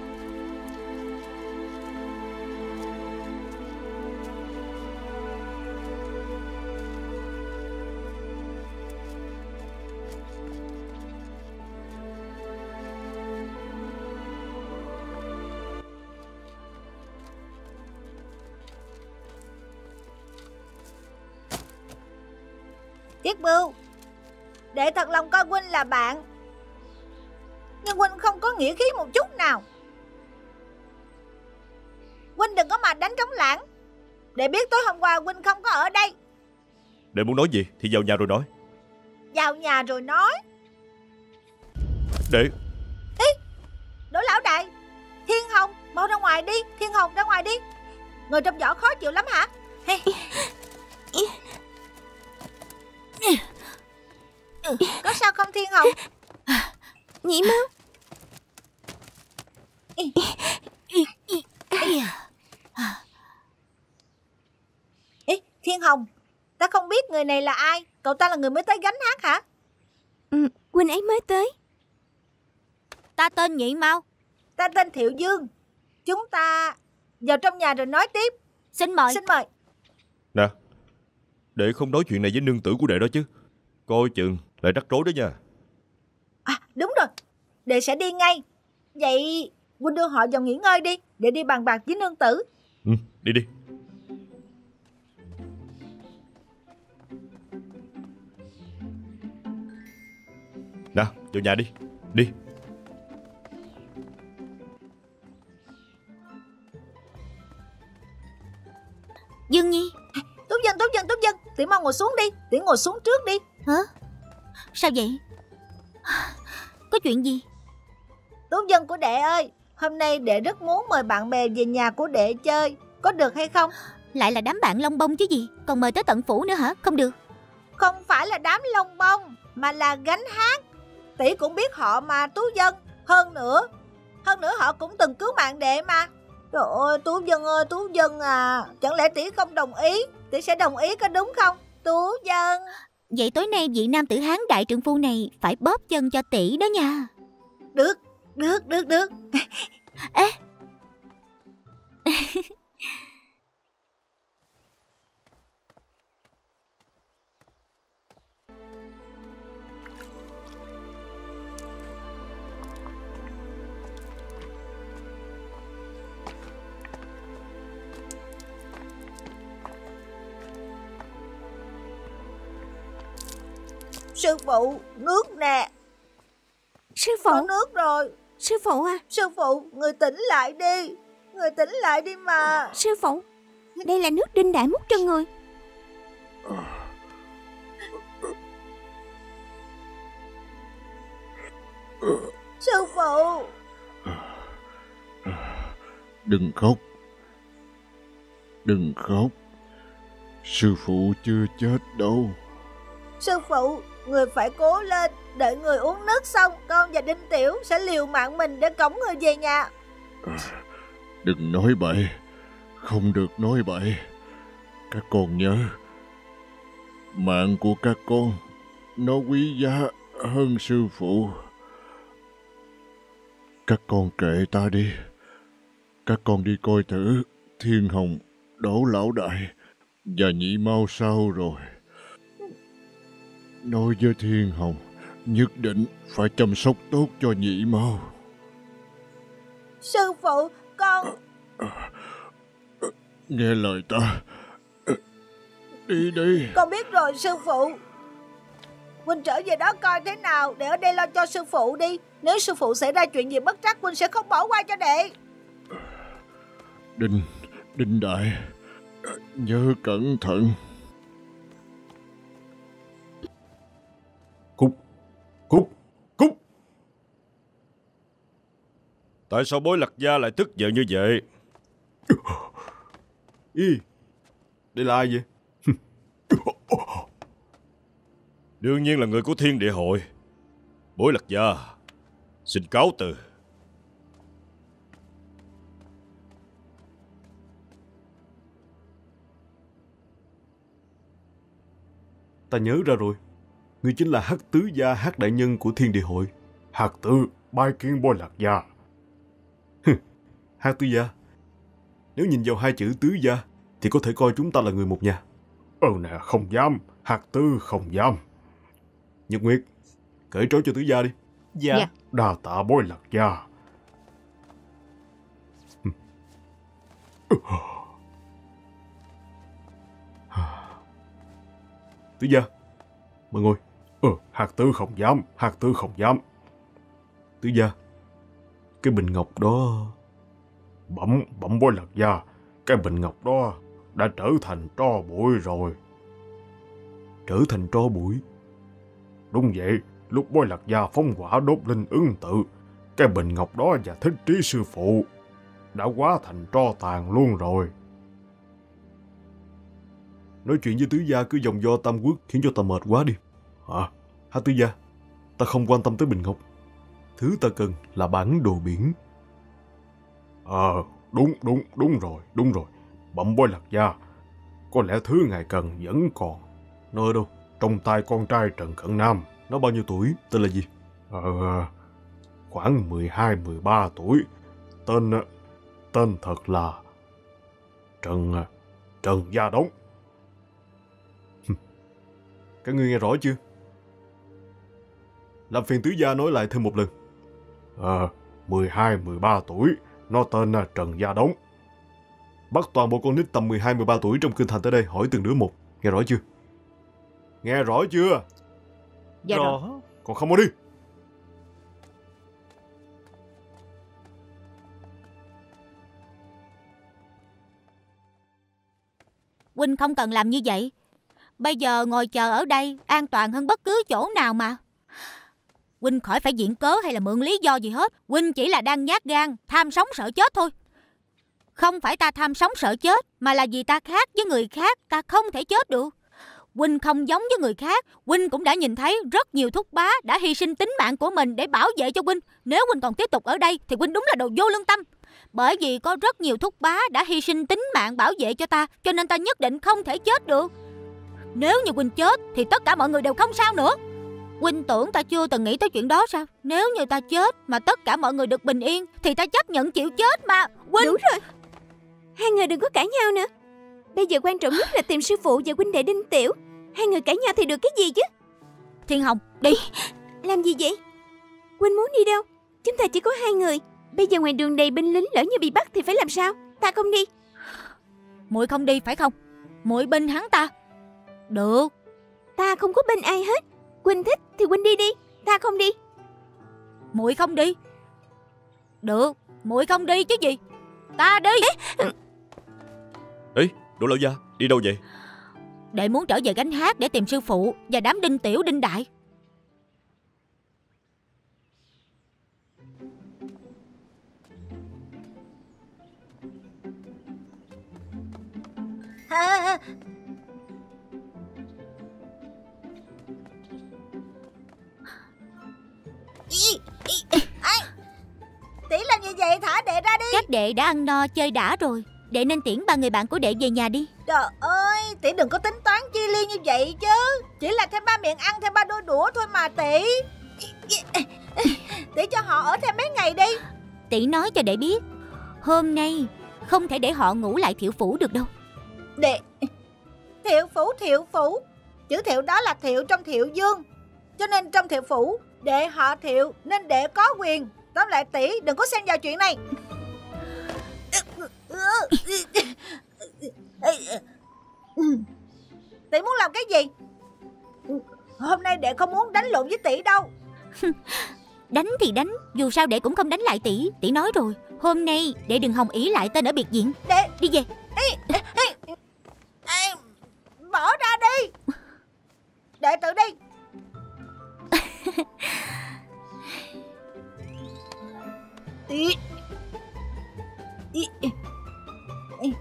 Tiết Bưu, đệ thật lòng coi huynh là bạn, nhưng huynh không có nghĩa khí một chút nào. Huynh đừng có mà đánh trống lãng. Đệ biết tối hôm qua huynh không có ở đây. Đệ muốn nói gì thì vào nhà rồi nói. Vào nhà rồi nói. Đệ, Đỗ Lão Đại, Thiên Hồng, mau ra ngoài đi. Thiên Hồng, ra ngoài đi. Người trong vỏ khó chịu lắm hả? Hey. Có sao không Thiên Hồng? Nhị Mao. Ê, Thiên Hồng, ta không biết người này là ai. Cậu ta là người mới tới gánh hát hả? Ừ, huynh ấy mới tới. Ta tên Nhị Mao. Ta tên Thiệu Dương. Chúng ta vào trong nhà rồi nói tiếp. Xin mời. Xin mời. nè, đệ không nói chuyện này với nương tử của đệ đó chứ. Coi chừng lại rắc rối đó nha. À đúng rồi, đệ sẽ đi ngay. Vậy huynh đưa họ vào nghỉ ngơi đi, để đi bàn bạc với nương tử. Ừ, đi đi. Nào, vào nhà đi. Đi. Dương Nhi. Tú Dân, Tú Dân, Tú Dân, Tiểu mau ngồi xuống đi. Tiểu ngồi xuống trước đi. Hả? Sao vậy? Có chuyện gì? Tú Dân của đệ ơi, hôm nay đệ rất muốn mời bạn bè về nhà của đệ chơi. Có được hay không? Lại là đám bạn lông bông chứ gì. Còn mời tới tận phủ nữa hả? Không được. Không phải là đám lông bông, mà là gánh hát. Tỷ cũng biết họ mà Tú Dân. Hơn nữa Hơn nữa họ cũng từng cứu mạng đệ mà. Trời ơi Tú Dân ơi, Tú Dân à, chẳng lẽ tỷ không đồng ý? Tỷ sẽ đồng ý có đúng không Tú Dân? Vậy tối nay vị nam tử Hán đại trượng phu này phải bóp chân cho tỷ đó nha. Được, được, được, được. Ê. Sư phụ, nước nè. Sư phụ. Có nước rồi. Sư phụ à. Sư phụ, người tỉnh lại đi. Người tỉnh lại đi mà. Sư phụ, đây là nước Đinh Đại múc cho người. Sư phụ. Đừng khóc. Đừng khóc. Sư phụ chưa chết đâu. Sư phụ, người phải cố lên. Đợi người uống nước xong, con và Đinh Tiểu sẽ liều mạng mình để cõng người về nhà. À, đừng nói bậy. Không được nói bậy. Các con nhớ, mạng của các con nó quý giá hơn sư phụ. Các con kệ ta đi. Các con đi coi thử Thiên Hồng, Đỗ Lão Đại và Nhị Mao sao rồi. Nói với Thiên Hồng nhất định phải chăm sóc tốt cho Nhị Mao. Sư phụ, con... Nghe lời ta. Đi đi. Con biết rồi sư phụ. Huynh trở về đó coi thế nào, để ở đây lo cho sư phụ đi. Nếu sư phụ xảy ra chuyện gì bất trắc, Huynh sẽ không bỏ qua cho đệ. Đinh, Đinh Đại, nhớ cẩn thận. Cút, cút, cút. Tại sao Bối Lạc Gia lại tức giận như vậy? Ý, đây là ai vậy? Đương nhiên là người của Thiên Địa Hội. Bối Lạc Gia, xin cáo từ. Ta nhớ ra rồi. Ngươi chính là Hắc Tứ Gia, Hắc Đại Nhân của Thiên Địa Hội. Hắc Tứ bái kiến Bối Lạc Gia. Hắc Tứ Gia, nếu nhìn vào hai chữ Tứ Gia thì có thể coi chúng ta là người một nhà. Ừ nè, không dám. Hắc Tứ không dám. Nhật Nguyệt, cởi trói cho Tứ Gia đi. Dạ, dạ. Đa tạ Bối Lạc Gia. Tứ Gia, mời ngồi. Ừ, Hắc Tứ không dám. Hắc Tứ không dám. Tứ Gia, cái bình ngọc đó... Bẩm, bẩm Bối Lạc Gia, cái bình ngọc đó đã trở thành tro bụi rồi. Trở thành tro bụi? Đúng vậy, lúc Bối Lạc Gia phóng hỏa đốt linh ứng tự, cái bình ngọc đó và Thích Trí sư phụ đã hóa thành tro tàn luôn rồi. Nói chuyện với Tứ Gia cứ vòng vo Tam Quốc khiến cho ta mệt quá đi. Hả? Hả Tứ Gia, ta không quan tâm tới bình ngọc. Thứ ta cần là bản đồ biển. Ờ, à, đúng, đúng, đúng rồi, đúng rồi. Bẩm Bối Lạc Gia, có lẽ thứ ngài cần vẫn còn. Nó ở đâu? Trong tay con trai Trần Cận Nam. Nó bao nhiêu tuổi? Tên là gì? Ờ, khoảng mười hai mười ba tuổi. Tên, tên thật là Trần, Trần Gia Đống. Các ngươi nghe rõ chưa? Làm phiền Tứ Gia nói lại thêm một lần. Ờ, mười hai mười ba tuổi. Nó tên là Trần Gia Đống. Bắt toàn bộ con nít tầm mười hai mười ba tuổi trong kinh thành tới đây hỏi từng đứa một. Nghe rõ chưa? Nghe rõ chưa? Dạ rõ. rồi. Còn không mau đi. Huynh không cần làm như vậy. Bây giờ ngồi chờ ở đây an toàn hơn bất cứ chỗ nào mà. Huynh khỏi phải viện cớ hay là mượn lý do gì hết. Huynh chỉ là đang nhát gan, tham sống sợ chết thôi. Không phải ta tham sống sợ chết, mà là vì ta khác với người khác, ta không thể chết được. Huynh không giống với người khác. Huynh cũng đã nhìn thấy rất nhiều thúc bá đã hy sinh tính mạng của mình để bảo vệ cho Huynh. Nếu Huynh còn tiếp tục ở đây thì Huynh đúng là đồ vô lương tâm. Bởi vì có rất nhiều thúc bá đã hy sinh tính mạng bảo vệ cho ta, cho nên ta nhất định không thể chết được. Nếu như Huynh chết thì tất cả mọi người đều không sao nữa. Huynh tưởng ta chưa từng nghĩ tới chuyện đó sao? Nếu như ta chết mà tất cả mọi người được bình yên thì ta chấp nhận chịu chết mà. Huynh... Đủ rồi. Hai người đừng có cãi nhau nữa. Bây giờ quan trọng nhất là tìm sư phụ và huynh đệ Đinh Tiểu. Hai người cãi nhau thì được cái gì chứ? Thiên Hồng, đi. Làm gì vậy? Huynh muốn đi đâu? Chúng ta chỉ có hai người. Bây giờ ngoài đường đầy binh lính, lỡ như bị bắt thì phải làm sao? Ta không đi. Muội không đi phải không? Muội binh hắn ta. Được. Ta không có binh ai hết. Huynh thích thì huynh đi đi. Ta không đi. Muội không đi. Được, muội không đi chứ gì. Ta đi. Ê, Đỗ Lão Gia, đi đâu vậy? Đệ muốn trở về gánh hát để tìm sư phụ và đám Đinh Tiểu Đinh Đại. Các đệ đã ăn no chơi đã rồi, đệ nên tiễn ba người bạn của đệ về nhà đi. Trời ơi, tỷ đừng có tính toán chi ly như vậy chứ. Chỉ là thêm ba miệng ăn, thêm ba đôi đũa thôi mà tỷ. Tỷ cho họ ở thêm mấy ngày đi. Tỷ nói cho đệ biết, hôm nay không thể để họ ngủ lại Thiệu phủ được đâu. Đệ Thiệu phủ, Thiệu phủ, chữ Thiệu đó là Thiệu trong Thiệu Dương, cho nên trong Thiệu phủ đệ họ Thiệu nên đệ có quyền. Tóm lại tỷ đừng có xen vào chuyện này. Tỷ muốn làm cái gì? Hôm nay đệ không muốn đánh lộn với tỷ đâu. Đánh thì đánh, dù sao đệ cũng không đánh lại tỷ. Tỷ nói rồi, hôm nay đệ đừng hòng ỷ lại tên ở biệt viện. Đệ đi về. Ê, ê, ê, ê, bỏ ra đi. Đệ tự đi. Ý. Ý. Ý.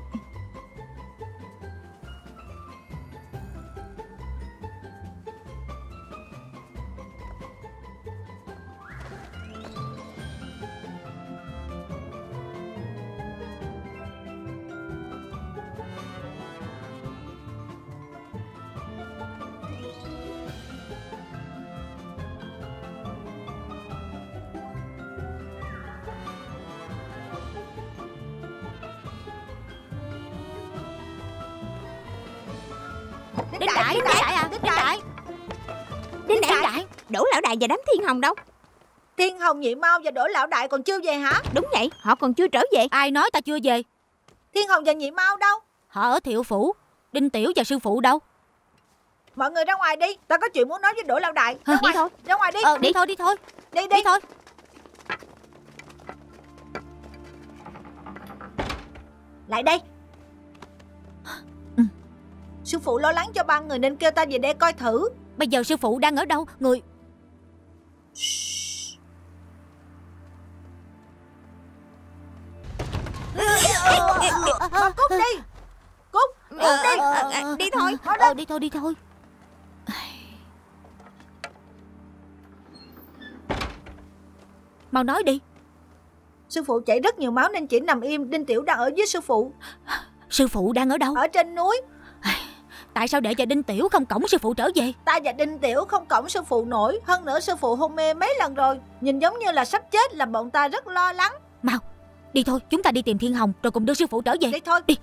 Đinh đại, đinh đại à, đinh đại. Đinh đại, Đỗ lão đại và đám Thiên Hồng đâu? Thiên Hồng, Nhị Mao và Đỗ lão đại còn chưa về hả? Đúng vậy, họ còn chưa trở về. Ai nói ta chưa về? Thiên Hồng và Nhị Mao đâu? Họ ở Thiệu phủ. Đinh Tiểu và sư phụ đâu? Mọi người ra ngoài đi, ta có chuyện muốn nói với Đỗ lão đại. Ra Hả? ngoài, Đi thôi. ra ngoài đi. Ờ, đi, đi thôi, đi thôi. Đi đi, đi thôi. Lại đây. Sư phụ lo lắng cho ba người nên kêu ta về đây coi thử. Bây giờ sư phụ đang ở đâu? Người... Mà Cúc đi. Cúc, Cúc đi. Ờ, ờ, đi thôi. Ờ, đi thôi, đi thôi. Mau nói đi. Sư phụ chảy rất nhiều máu nên chỉ nằm im. Đinh Tiểu đang ở với sư phụ. Sư phụ đang ở đâu? Ở trên núi. Tại sao để cho Đinh Tiểu không cõng sư phụ trở về? Ta và Đinh Tiểu không cõng sư phụ nổi. Hơn nữa sư phụ hôn mê mấy lần rồi, nhìn giống như là sắp chết, làm bọn ta rất lo lắng. Mau, đi thôi, chúng ta đi tìm Thiên Hồng rồi cùng đưa sư phụ trở về. Đi thôi. Đi.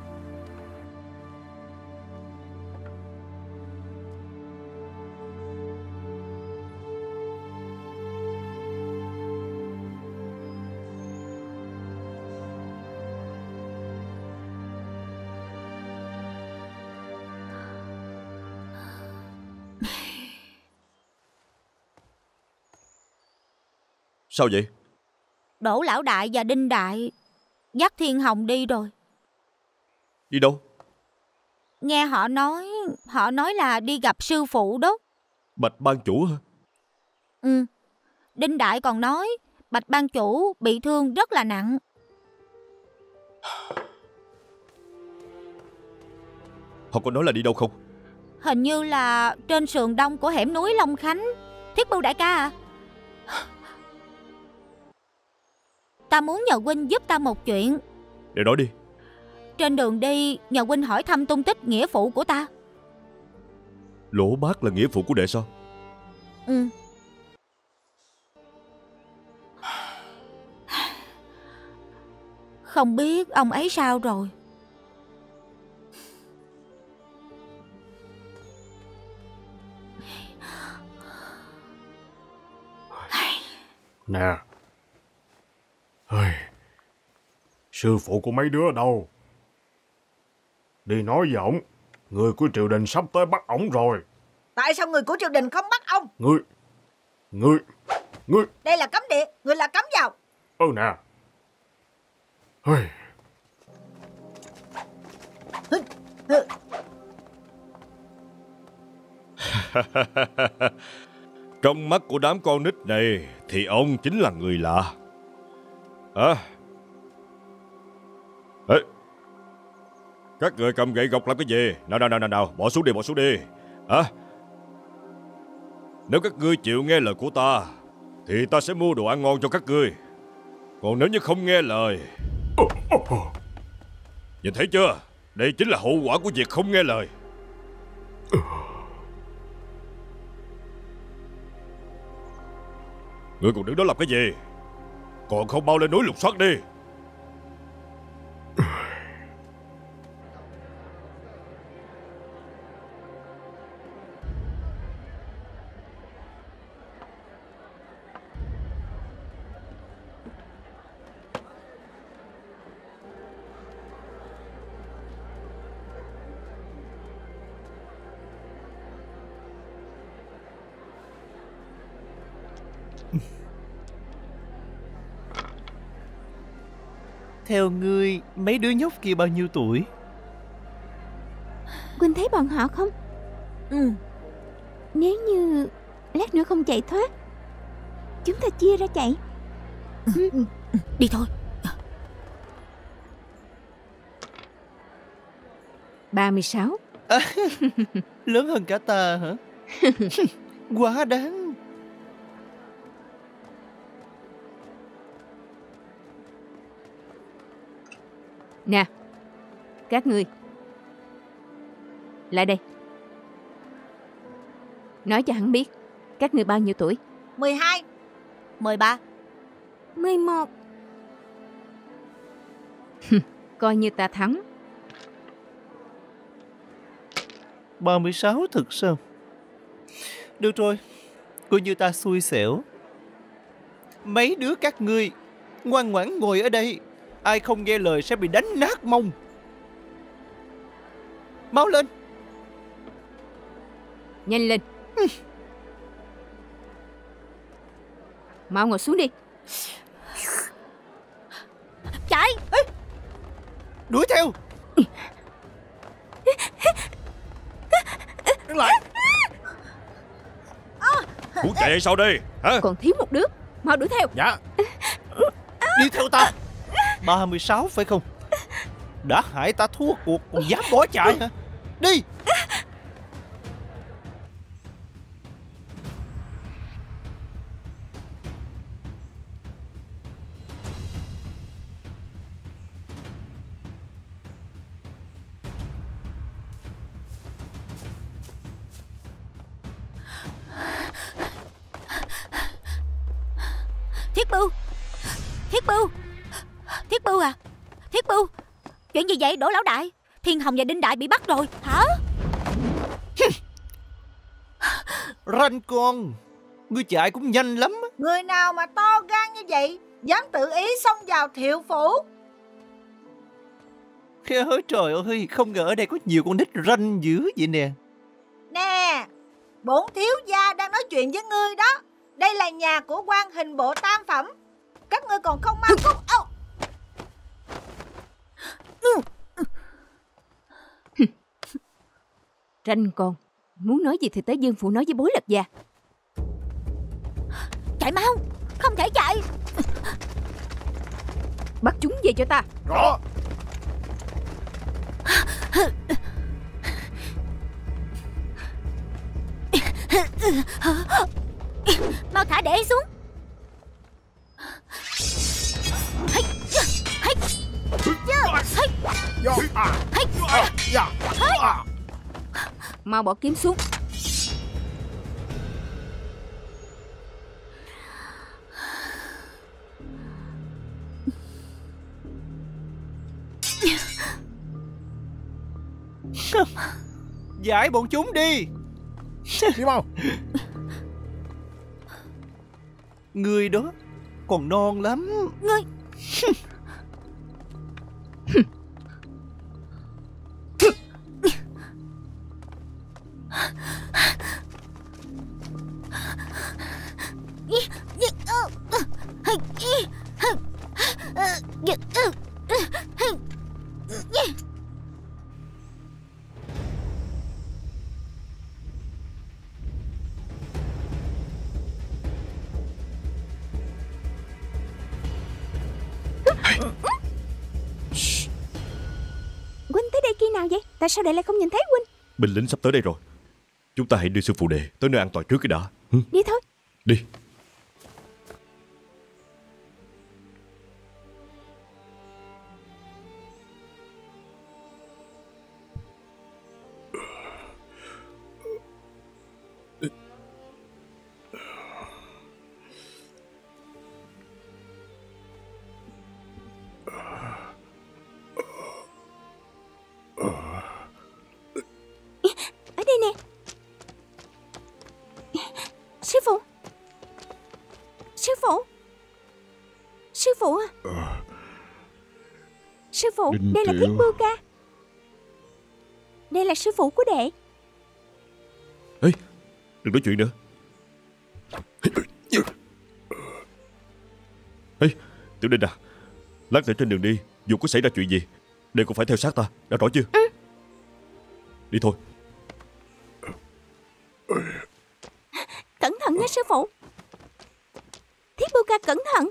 Sao vậy? Đỗ lão đại và Đinh đại dắt Thiên Hồng đi rồi. Đi đâu? Nghe họ nói, họ nói là đi gặp sư phụ đó. Bạch ban chủ hả? Ừ. Đinh đại còn nói Bạch ban chủ bị thương rất là nặng. Họ có nói là đi đâu không? Hình như là trên sườn đông của hẻm núi Long Khánh. Thiết Bưu đại ca à? Ta muốn nhờ huynh giúp ta một chuyện. Để nói đi. Trên đường đi nhờ huynh hỏi thăm tung tích nghĩa phụ của ta. Lỗ Bác là nghĩa phụ của đệ sao? Ừ. Không biết ông ấy sao rồi. Nè. Ôi, sư phụ của mấy đứa đâu? Đi nói với ổng, người của triều đình sắp tới bắt ổng rồi. Tại sao người của triều đình không bắt ông? Ngươi, ngươi, ngươi. Đây là cấm địa, người là cấm vào. Ừ nè. Ôi. Trong mắt của đám con nít này thì ông chính là người lạ. À. Ê. Các người cầm gậy gộc làm cái gì? Nào nào nào nào nào, bỏ xuống đi, bỏ xuống đi. À. Nếu các ngươi chịu nghe lời của ta thì ta sẽ mua đồ ăn ngon cho các ngươi. Còn nếu như không nghe lời, nhìn thấy chưa? Đây chính là hậu quả của việc không nghe lời. Ngươi còn đứng đó làm cái gì? Còn không mau lên núi lục soát đi. Theo ngươi, mấy đứa nhóc kia bao nhiêu tuổi? Quỳnh thấy bọn họ không? Ừ. Nếu như lát nữa không chạy thoát, chúng ta chia ra chạy. Ừ. Ừ. Đi thôi. ba mươi sáu. À, lớn hơn cả ta hả? Quá đáng. Nè, các ngươi lại đây. Nói cho hắn biết các ngươi bao nhiêu tuổi. mười hai. mười ba. mười một. Coi như ta thắng. ba mươi sáu thực sao? Được rồi, coi như ta xui xẻo. Mấy đứa các ngươi ngoan ngoãn ngồi ở đây. Ai không nghe lời sẽ bị đánh nát mông. Mau lên. Nhanh lên. Mau ngồi xuống đi. Chạy. Ê, đuổi theo. Đứng lại. Muốn chạy hay sao đây hả? Còn thiếu một đứa. Mau đuổi theo. Dạ. Đi theo ta. ba mươi sáu phải không? Đã hại ta thua cuộc còn dám bỏ chạy hả? Đi. Thiết Bưu. Thiết Bưu. Thiết Bưu à? Thiết Bưu, chuyện gì vậy Đỗ lão đại? Thiên Hồng và Đinh Đại bị bắt rồi hả? Ranh con, ngươi chạy cũng nhanh lắm. Người nào mà to gan như vậy dám tự ý xông vào Thiệu phủ? Trời ơi, không ngờ ở đây có nhiều con nít ranh dữ vậy nè. Nè, bổn thiếu gia đang nói chuyện với ngươi đó. Đây là nhà của quan hình bộ tam phẩm. Các ngươi còn không mang cút. Âu. Ranh con, muốn nói gì thì tới Dương Phủ nói với bối Lật Gia. Chạy mau, không thể chạy. Bắt chúng về cho ta. Rõ. Mau thả để xuống. Mau bỏ kiếm xuống. Giải bọn chúng đi. Đi mau. Người đó còn non lắm. Ngươi Huynh tới đây khi nào vậy? Tại sao đệ lại không nhìn thấy Huynh? Binh lính sắp tới đây rồi. Chúng ta hãy đưa sư phụ đệ tới nơi an toàn trước cái đã. Đi thôi. Đi. nè. Sư phụ. Sư phụ. Sư phụ à. À, Sư phụ, Đinh đây là Triệu. Thiết Bưu Ca. Đây là sư phụ của đệ. Ê, đừng nói chuyện nữa. Ê, Tiểu Đinh à, lát nữa trên đường đi, dù có xảy ra chuyện gì, đệ cũng phải theo sát ta, đã rõ chưa? Ừ. Đi thôi. Cẩn thận nha sư phụ. Thiết Bưu Ca cẩn thận.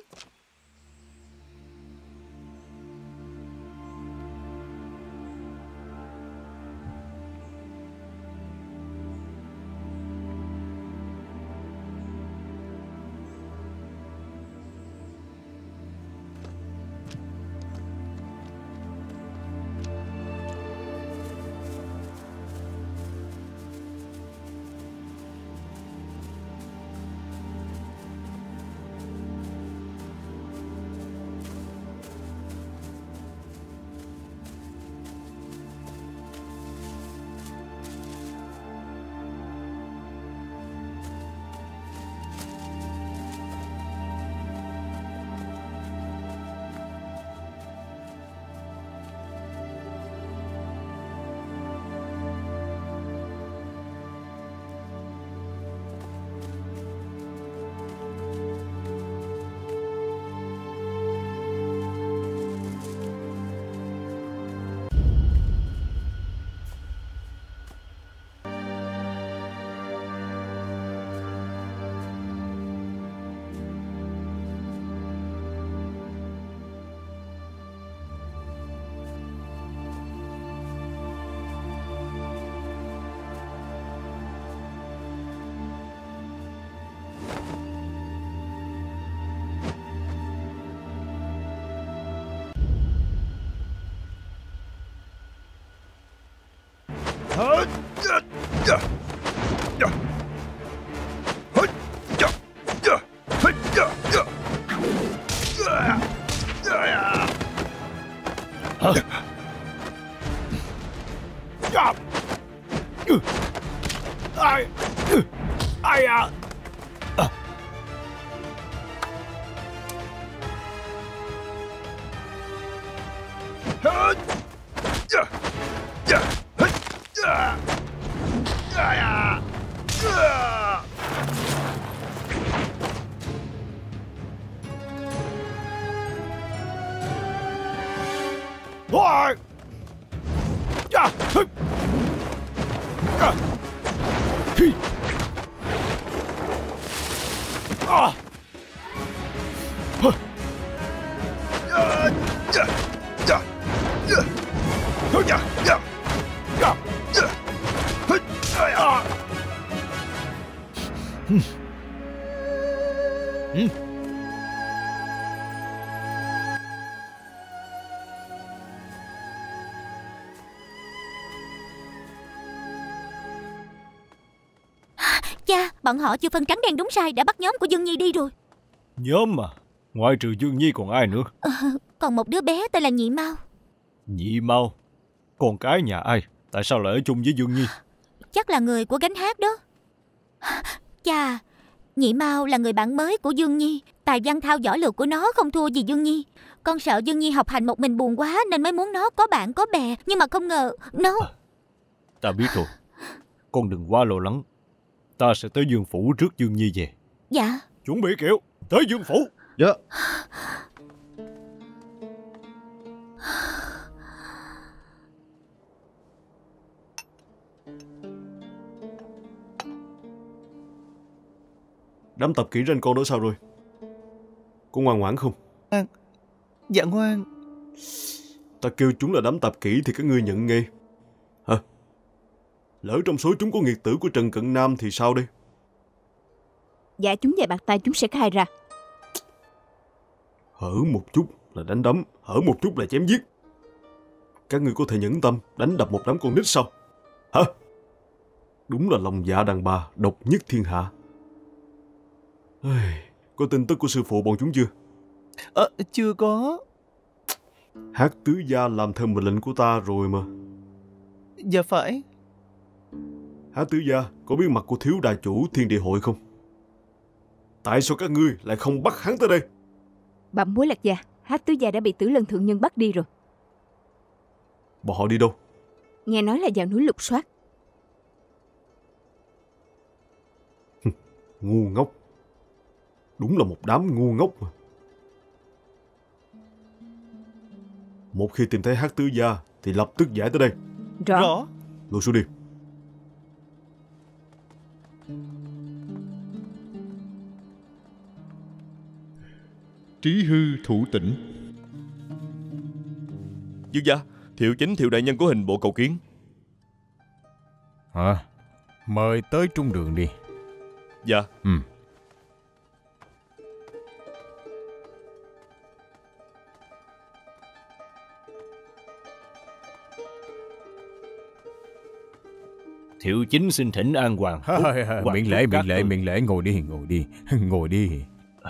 Ai ai à. Cha, bọn họ chưa phân trắng đen đúng sai đã bắt nhóm của Dương Nhi đi rồi. Nhóm mà, ngoại trừ Dương Nhi còn ai nữa? Ờ, còn một đứa bé tên là Nhị Mao. Nhị Mao? Con cái nhà ai? Tại sao lại ở chung với Dương Nhi? Chắc là người của gánh hát đó. Cha, Nhị Mao là người bạn mới của Dương Nhi. Tài văn thao võ lược của nó không thua gì Dương Nhi. Con sợ Dương Nhi học hành một mình buồn quá nên mới muốn nó có bạn có bè. Nhưng mà không ngờ nó... À, ta biết rồi. Con đừng quá lo lắng. Ta sẽ tới Dương Phủ trước Dương Nhi về. Dạ. Chuẩn bị kiệu, tới Dương Phủ. Dạ. Đám tập kỹ ranh con đó sao rồi? Con ngoan ngoãn không? À, dạ ngoan. Ta kêu chúng là đám tập kỹ thì các ngươi nhận nghe. Hả? Lỡ trong số chúng có nghiệt tử của Trần Cận Nam thì sao đây? Dạ chúng về bạc tay chúng sẽ khai ra. Hở một chút là đánh đấm, hở một chút là chém giết. Các ngươi có thể nhẫn tâm đánh đập một đám con nít sao? Hả? Đúng là lòng dạ đàn bà độc nhất thiên hạ. Có tin tức của sư phụ bọn chúng chưa? Ờ, chưa có. Hát tứ gia làm theo mệnh lệnh của ta rồi mà. Dạ phải. Há tứ gia có biết mặt của thiếu đà chủ Thiên Địa Hội không? Tại sao các ngươi lại không bắt hắn tới đây? Bẩm Bối Lạc gia, Hát tứ gia đã bị Tử Lân thượng nhân bắt đi rồi. Bọn họ đi đâu? Nghe nói là vào núi lục soát. Ngu ngốc. Đúng là một đám ngu ngốc mà. Một khi tìm thấy Hát tứ gia thì lập tức giải tới đây. Rõ, Rõ. Lùi xuống đi. Trí hư thủ tỉnh. Dương gia, Thiệu Chính Thiệu đại nhân có hình bộ cầu kiến. Hả? Mời tới trung đường đi. Dạ. Ừ. Thiệu Chính xin thỉnh an hoàng. Miễn lễ, miễn lễ, miễn lễ, ngồi đi, ngồi đi, ngồi đi.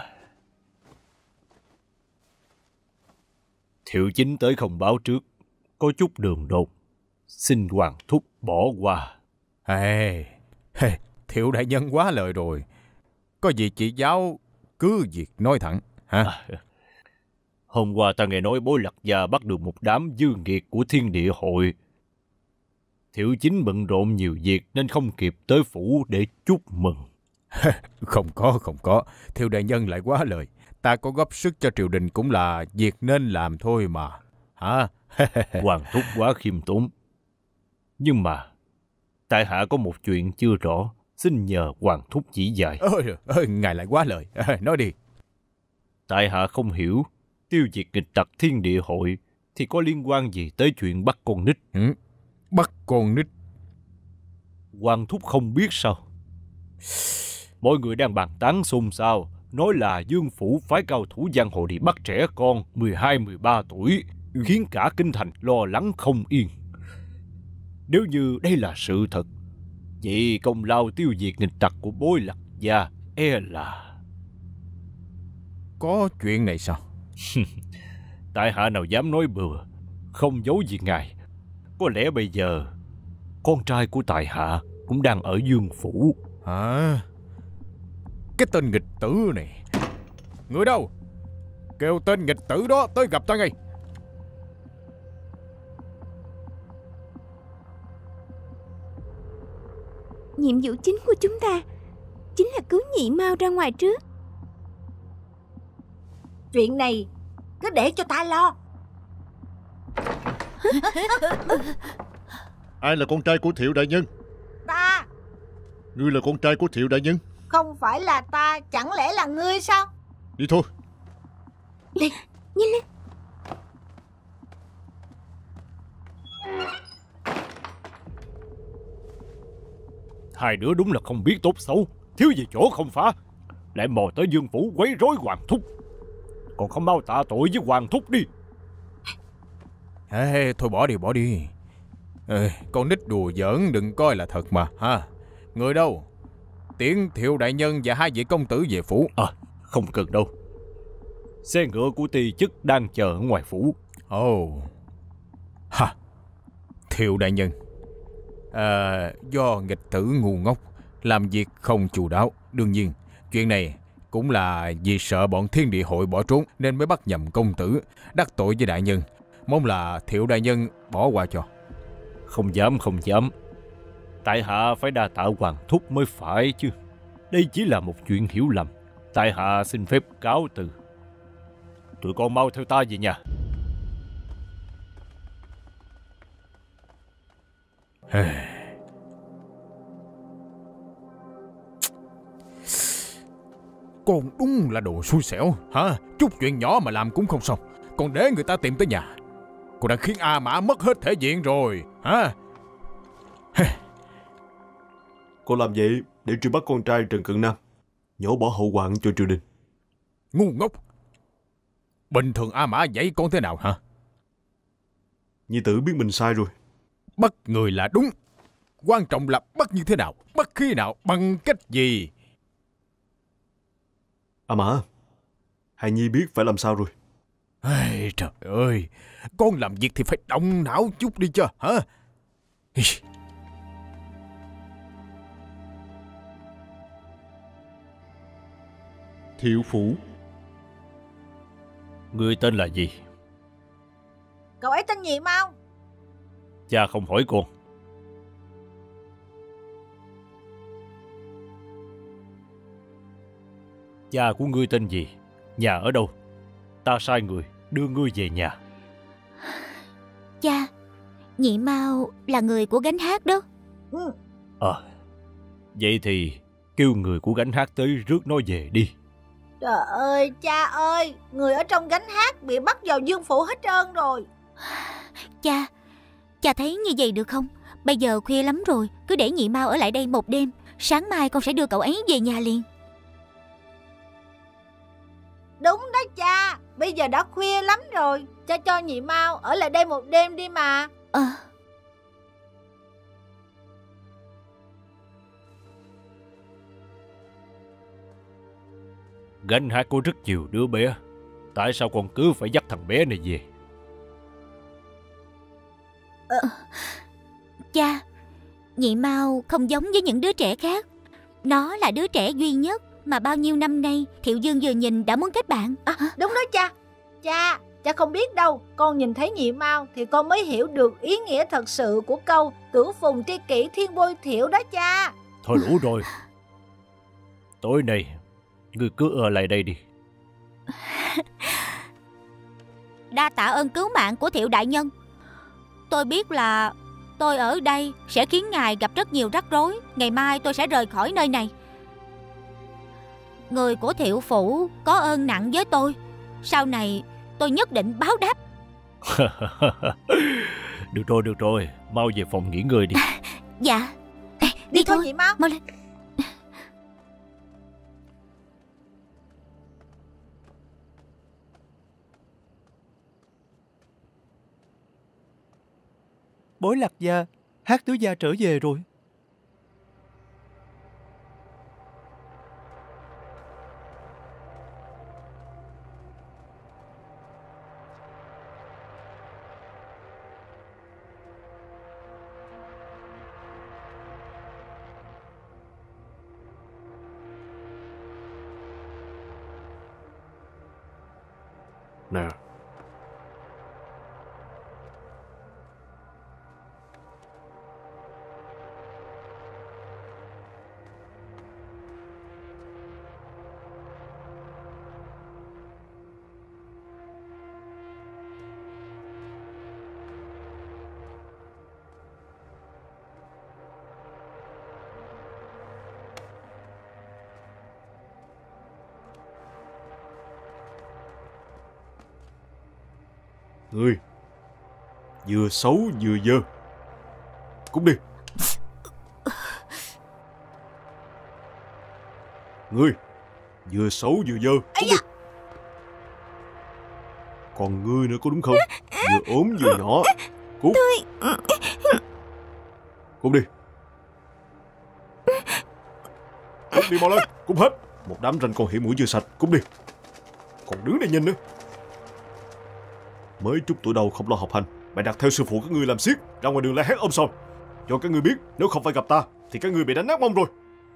Thiệu Chính tới không báo trước, có chút đường đột, xin hoàng thúc bỏ qua. Hey, hey, Thiệu đại nhân quá lời rồi. Có gì chị giáo cứ việc nói thẳng, hả? À, hôm qua ta nghe nói Bối Lạc gia bắt được một đám dư nghiệt của Thiên Địa Hội. Thiệu Chính bận rộn nhiều việc nên không kịp tới phủ để chúc mừng. Không có, không có. Thiệu đại nhân lại quá lời. Ta có góp sức cho triều đình cũng là việc nên làm thôi mà. Hả? Hoàng thúc quá khiêm tốn. Nhưng mà, tại hạ có một chuyện chưa rõ. Xin nhờ hoàng thúc chỉ dạy. Ôi, ôi, ngài lại quá lời. À, nói đi. Tại hạ không hiểu, tiêu diệt nghịch tặc Thiên Địa Hội thì có liên quan gì tới chuyện bắt con nít? Ừ, bắt con nít? Hoàng thúc không biết sao? Mọi người đang bàn tán xôn xao, nói là Dương phủ phái cao thủ giang hồ đi bắt trẻ con mười hai mười ba tuổi, khiến cả kinh thành lo lắng không yên. Nếu như đây là sự thật, vậy công lao tiêu diệt nghịch tặc của Bối Lạc gia e là... Có chuyện này sao? Tại hạ nào dám nói bừa, không giấu gì ngài. Có lẽ bây giờ con trai của tại hạ cũng đang ở Dương phủ. Hả? Cái tên nghịch tử này. Người đâu? Kêu tên nghịch tử đó tới gặp ta ngay. Nhiệm vụ chính của chúng ta chính là cứu Nhị Mao ra ngoài trước. Chuyện này cứ để cho ta lo. Ai là con trai của Thiệu đại nhân? Ta. Ngươi là con trai của Thiệu đại nhân? Không phải là ta, chẳng lẽ là ngươi sao? Đi thôi. Lên, nhanh lên. Hai đứa đúng là không biết tốt xấu, thiếu gì chỗ không phá, lại mò tới Dương phủ quấy rối hoàng thúc. Còn không mau tạ tội với hoàng thúc đi. Ê, thôi bỏ đi, bỏ đi. Ê, con nít đùa giỡn đừng coi là thật mà ha. Người đâu? Tiễn Thiệu đại nhân và hai vị công tử về phủ. À, không cần đâu. Xe ngựa của ty chức đang chờ ở ngoài phủ. Ồ. Oh. Ha. Thiệu đại nhân. À, do nghịch tử ngu ngốc, làm việc không chu đáo. Đương nhiên, chuyện này cũng là vì sợ bọn Thiên Địa Hội bỏ trốn nên mới bắt nhầm công tử, đắc tội với đại nhân. Mong là Thiệu đại nhân bỏ qua cho. Không dám, không dám. Tại hạ phải đa tạ hoàng thúc mới phải chứ. Đây chỉ là một chuyện hiểu lầm. Tại hạ xin phép cáo từ. Tụi con mau theo ta về nhà. Con đúng là đồ xui xẻo hả? Chút chuyện nhỏ mà làm cũng không xong, còn để người ta tìm tới nhà. Cô đã khiến A Mã mất hết thể diện rồi hả? Cô làm vậy để truy bắt con trai Trần Cận Nam, nhổ bỏ hậu hoạn cho triều đình. Ngu ngốc. Bình thường A Mã dạy con thế nào hả? Nhi tử biết mình sai rồi. Bắt người là đúng, quan trọng là bắt như thế nào, bắt khi nào, bằng cách gì. A Mã, hài nhi biết phải làm sao rồi. Ê, trời ơi, con làm việc thì phải động não chút đi chứ hả? Thiệu Phủ. Ngươi tên là gì? Cậu ấy tên Nhị Mao. Cha không hỏi con. Cha của ngươi tên gì? Nhà ở đâu? Ta sai người đưa ngươi về nhà. Cha, Nhị Mao là người của gánh hát đó. Ừ. Ờ, à, vậy thì kêu người của gánh hát tới rước nó về đi. Trời ơi, cha ơi, người ở trong gánh hát bị bắt vào Dương Phủ hết trơn rồi. Cha, cha thấy như vậy được không? Bây giờ khuya lắm rồi, cứ để Nhị Mao ở lại đây một đêm. Sáng mai con sẽ đưa cậu ấy về nhà liền. Đúng đó cha, bây giờ đã khuya lắm rồi. Cha cho Nhị Mao ở lại đây một đêm đi mà. Ờ. Gánh hát có rất nhiều đứa bé. Tại sao con cứ phải dắt thằng bé này về? Ờ. Cha, Nhị Mao không giống với những đứa trẻ khác. Nó là đứa trẻ duy nhất mà bao nhiêu năm nay Thiệu Dương vừa nhìn đã muốn kết bạn. À, đúng đó cha. Cha, cha không biết đâu. Con nhìn thấy Nhị Mao thì con mới hiểu được ý nghĩa thật sự của câu Cửu phùng tri kỷ thiên bôi thiệu đó cha. Thôi đủ rồi. Tối nay ngươi cứ ở lại đây đi. Đa tạ ơn cứu mạng của Thiệu đại nhân. Tôi biết là tôi ở đây sẽ khiến ngài gặp rất nhiều rắc rối. Ngày mai tôi sẽ rời khỏi nơi này. Người của Thiệu Phủ có ơn nặng với tôi. Sau này tôi nhất định báo đáp. Được rồi, được rồi. Mau về phòng nghỉ ngơi đi. À, dạ. Ê, đi, đi thôi, thôi Nhị Mao. Mau lên. Bối Lạc gia, Hát tứ gia trở về rồi. Nè, ngươi vừa xấu vừa dơ, cút đi. Ngươi vừa xấu vừa dơ, cút đi. Còn ngươi nữa có đúng không? Vừa ốm vừa nhỏ, cút. Cút đi. Cút đi mau lên, cút hết. Một đám ranh con hỉ mũi chưa sạch, cút đi. Còn đứng đây nhìn nữa. Mới chút tuổi đầu không lo học hành, mày đặt theo sư phụ các ngươi làm xiếc, ra ngoài đường la hét ôm sòm. Cho các ngươi biết, nếu không phải gặp ta thì các ngươi bị đánh nát mông rồi.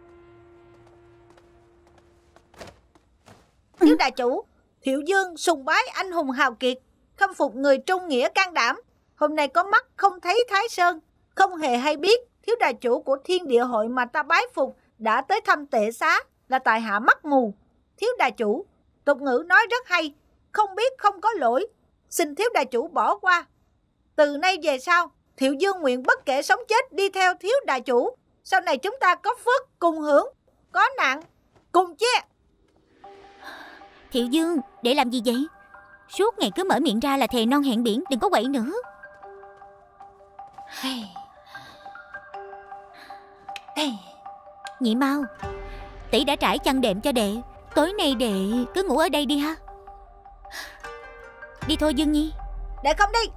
Thiếu đại chủ, Thiệu Dương sùng bái anh hùng hào kiệt, khâm phục người trung nghĩa can đảm. Hôm nay có mắt không thấy Thái Sơn, không hề hay biết thiếu đại chủ của Thiên Địa Hội mà ta bái phục đã tới thăm Tệ Xá, là tại hạ mắt mù. Thiếu đại chủ, tục ngữ nói rất hay, không biết không có lỗi, xin thiếu đại chủ bỏ qua. Từ nay về sau, Thiệu Dương nguyện bất kể sống chết đi theo thiếu đại chủ. Sau này chúng ta có phước cùng hưởng, có nạn cùng chia. Thiệu Dương, để làm gì vậy? Suốt ngày cứ mở miệng ra là thề non hẹn biển, đừng có quậy nữa. Nhị Mao, tỷ đã trải chăn đệm cho đệ, tối nay đệ cứ ngủ ở đây đi ha. Đi thôi Dương Nhi. Đệ không đi.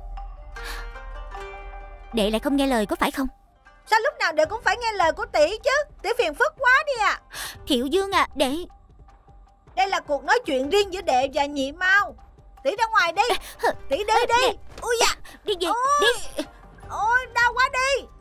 Đệ lại không nghe lời có phải không? Sao lúc nào đệ cũng phải nghe lời của tỷ chứ? Tỷ phiền phức quá đi à. Thiệu Dương à, đệ. Đây là cuộc nói chuyện riêng giữa đệ và Nhị Mao. Tỷ ra ngoài đi. Tỷ đi đi. Ui da, đi về. Ôi, đi. ôi đau quá đi.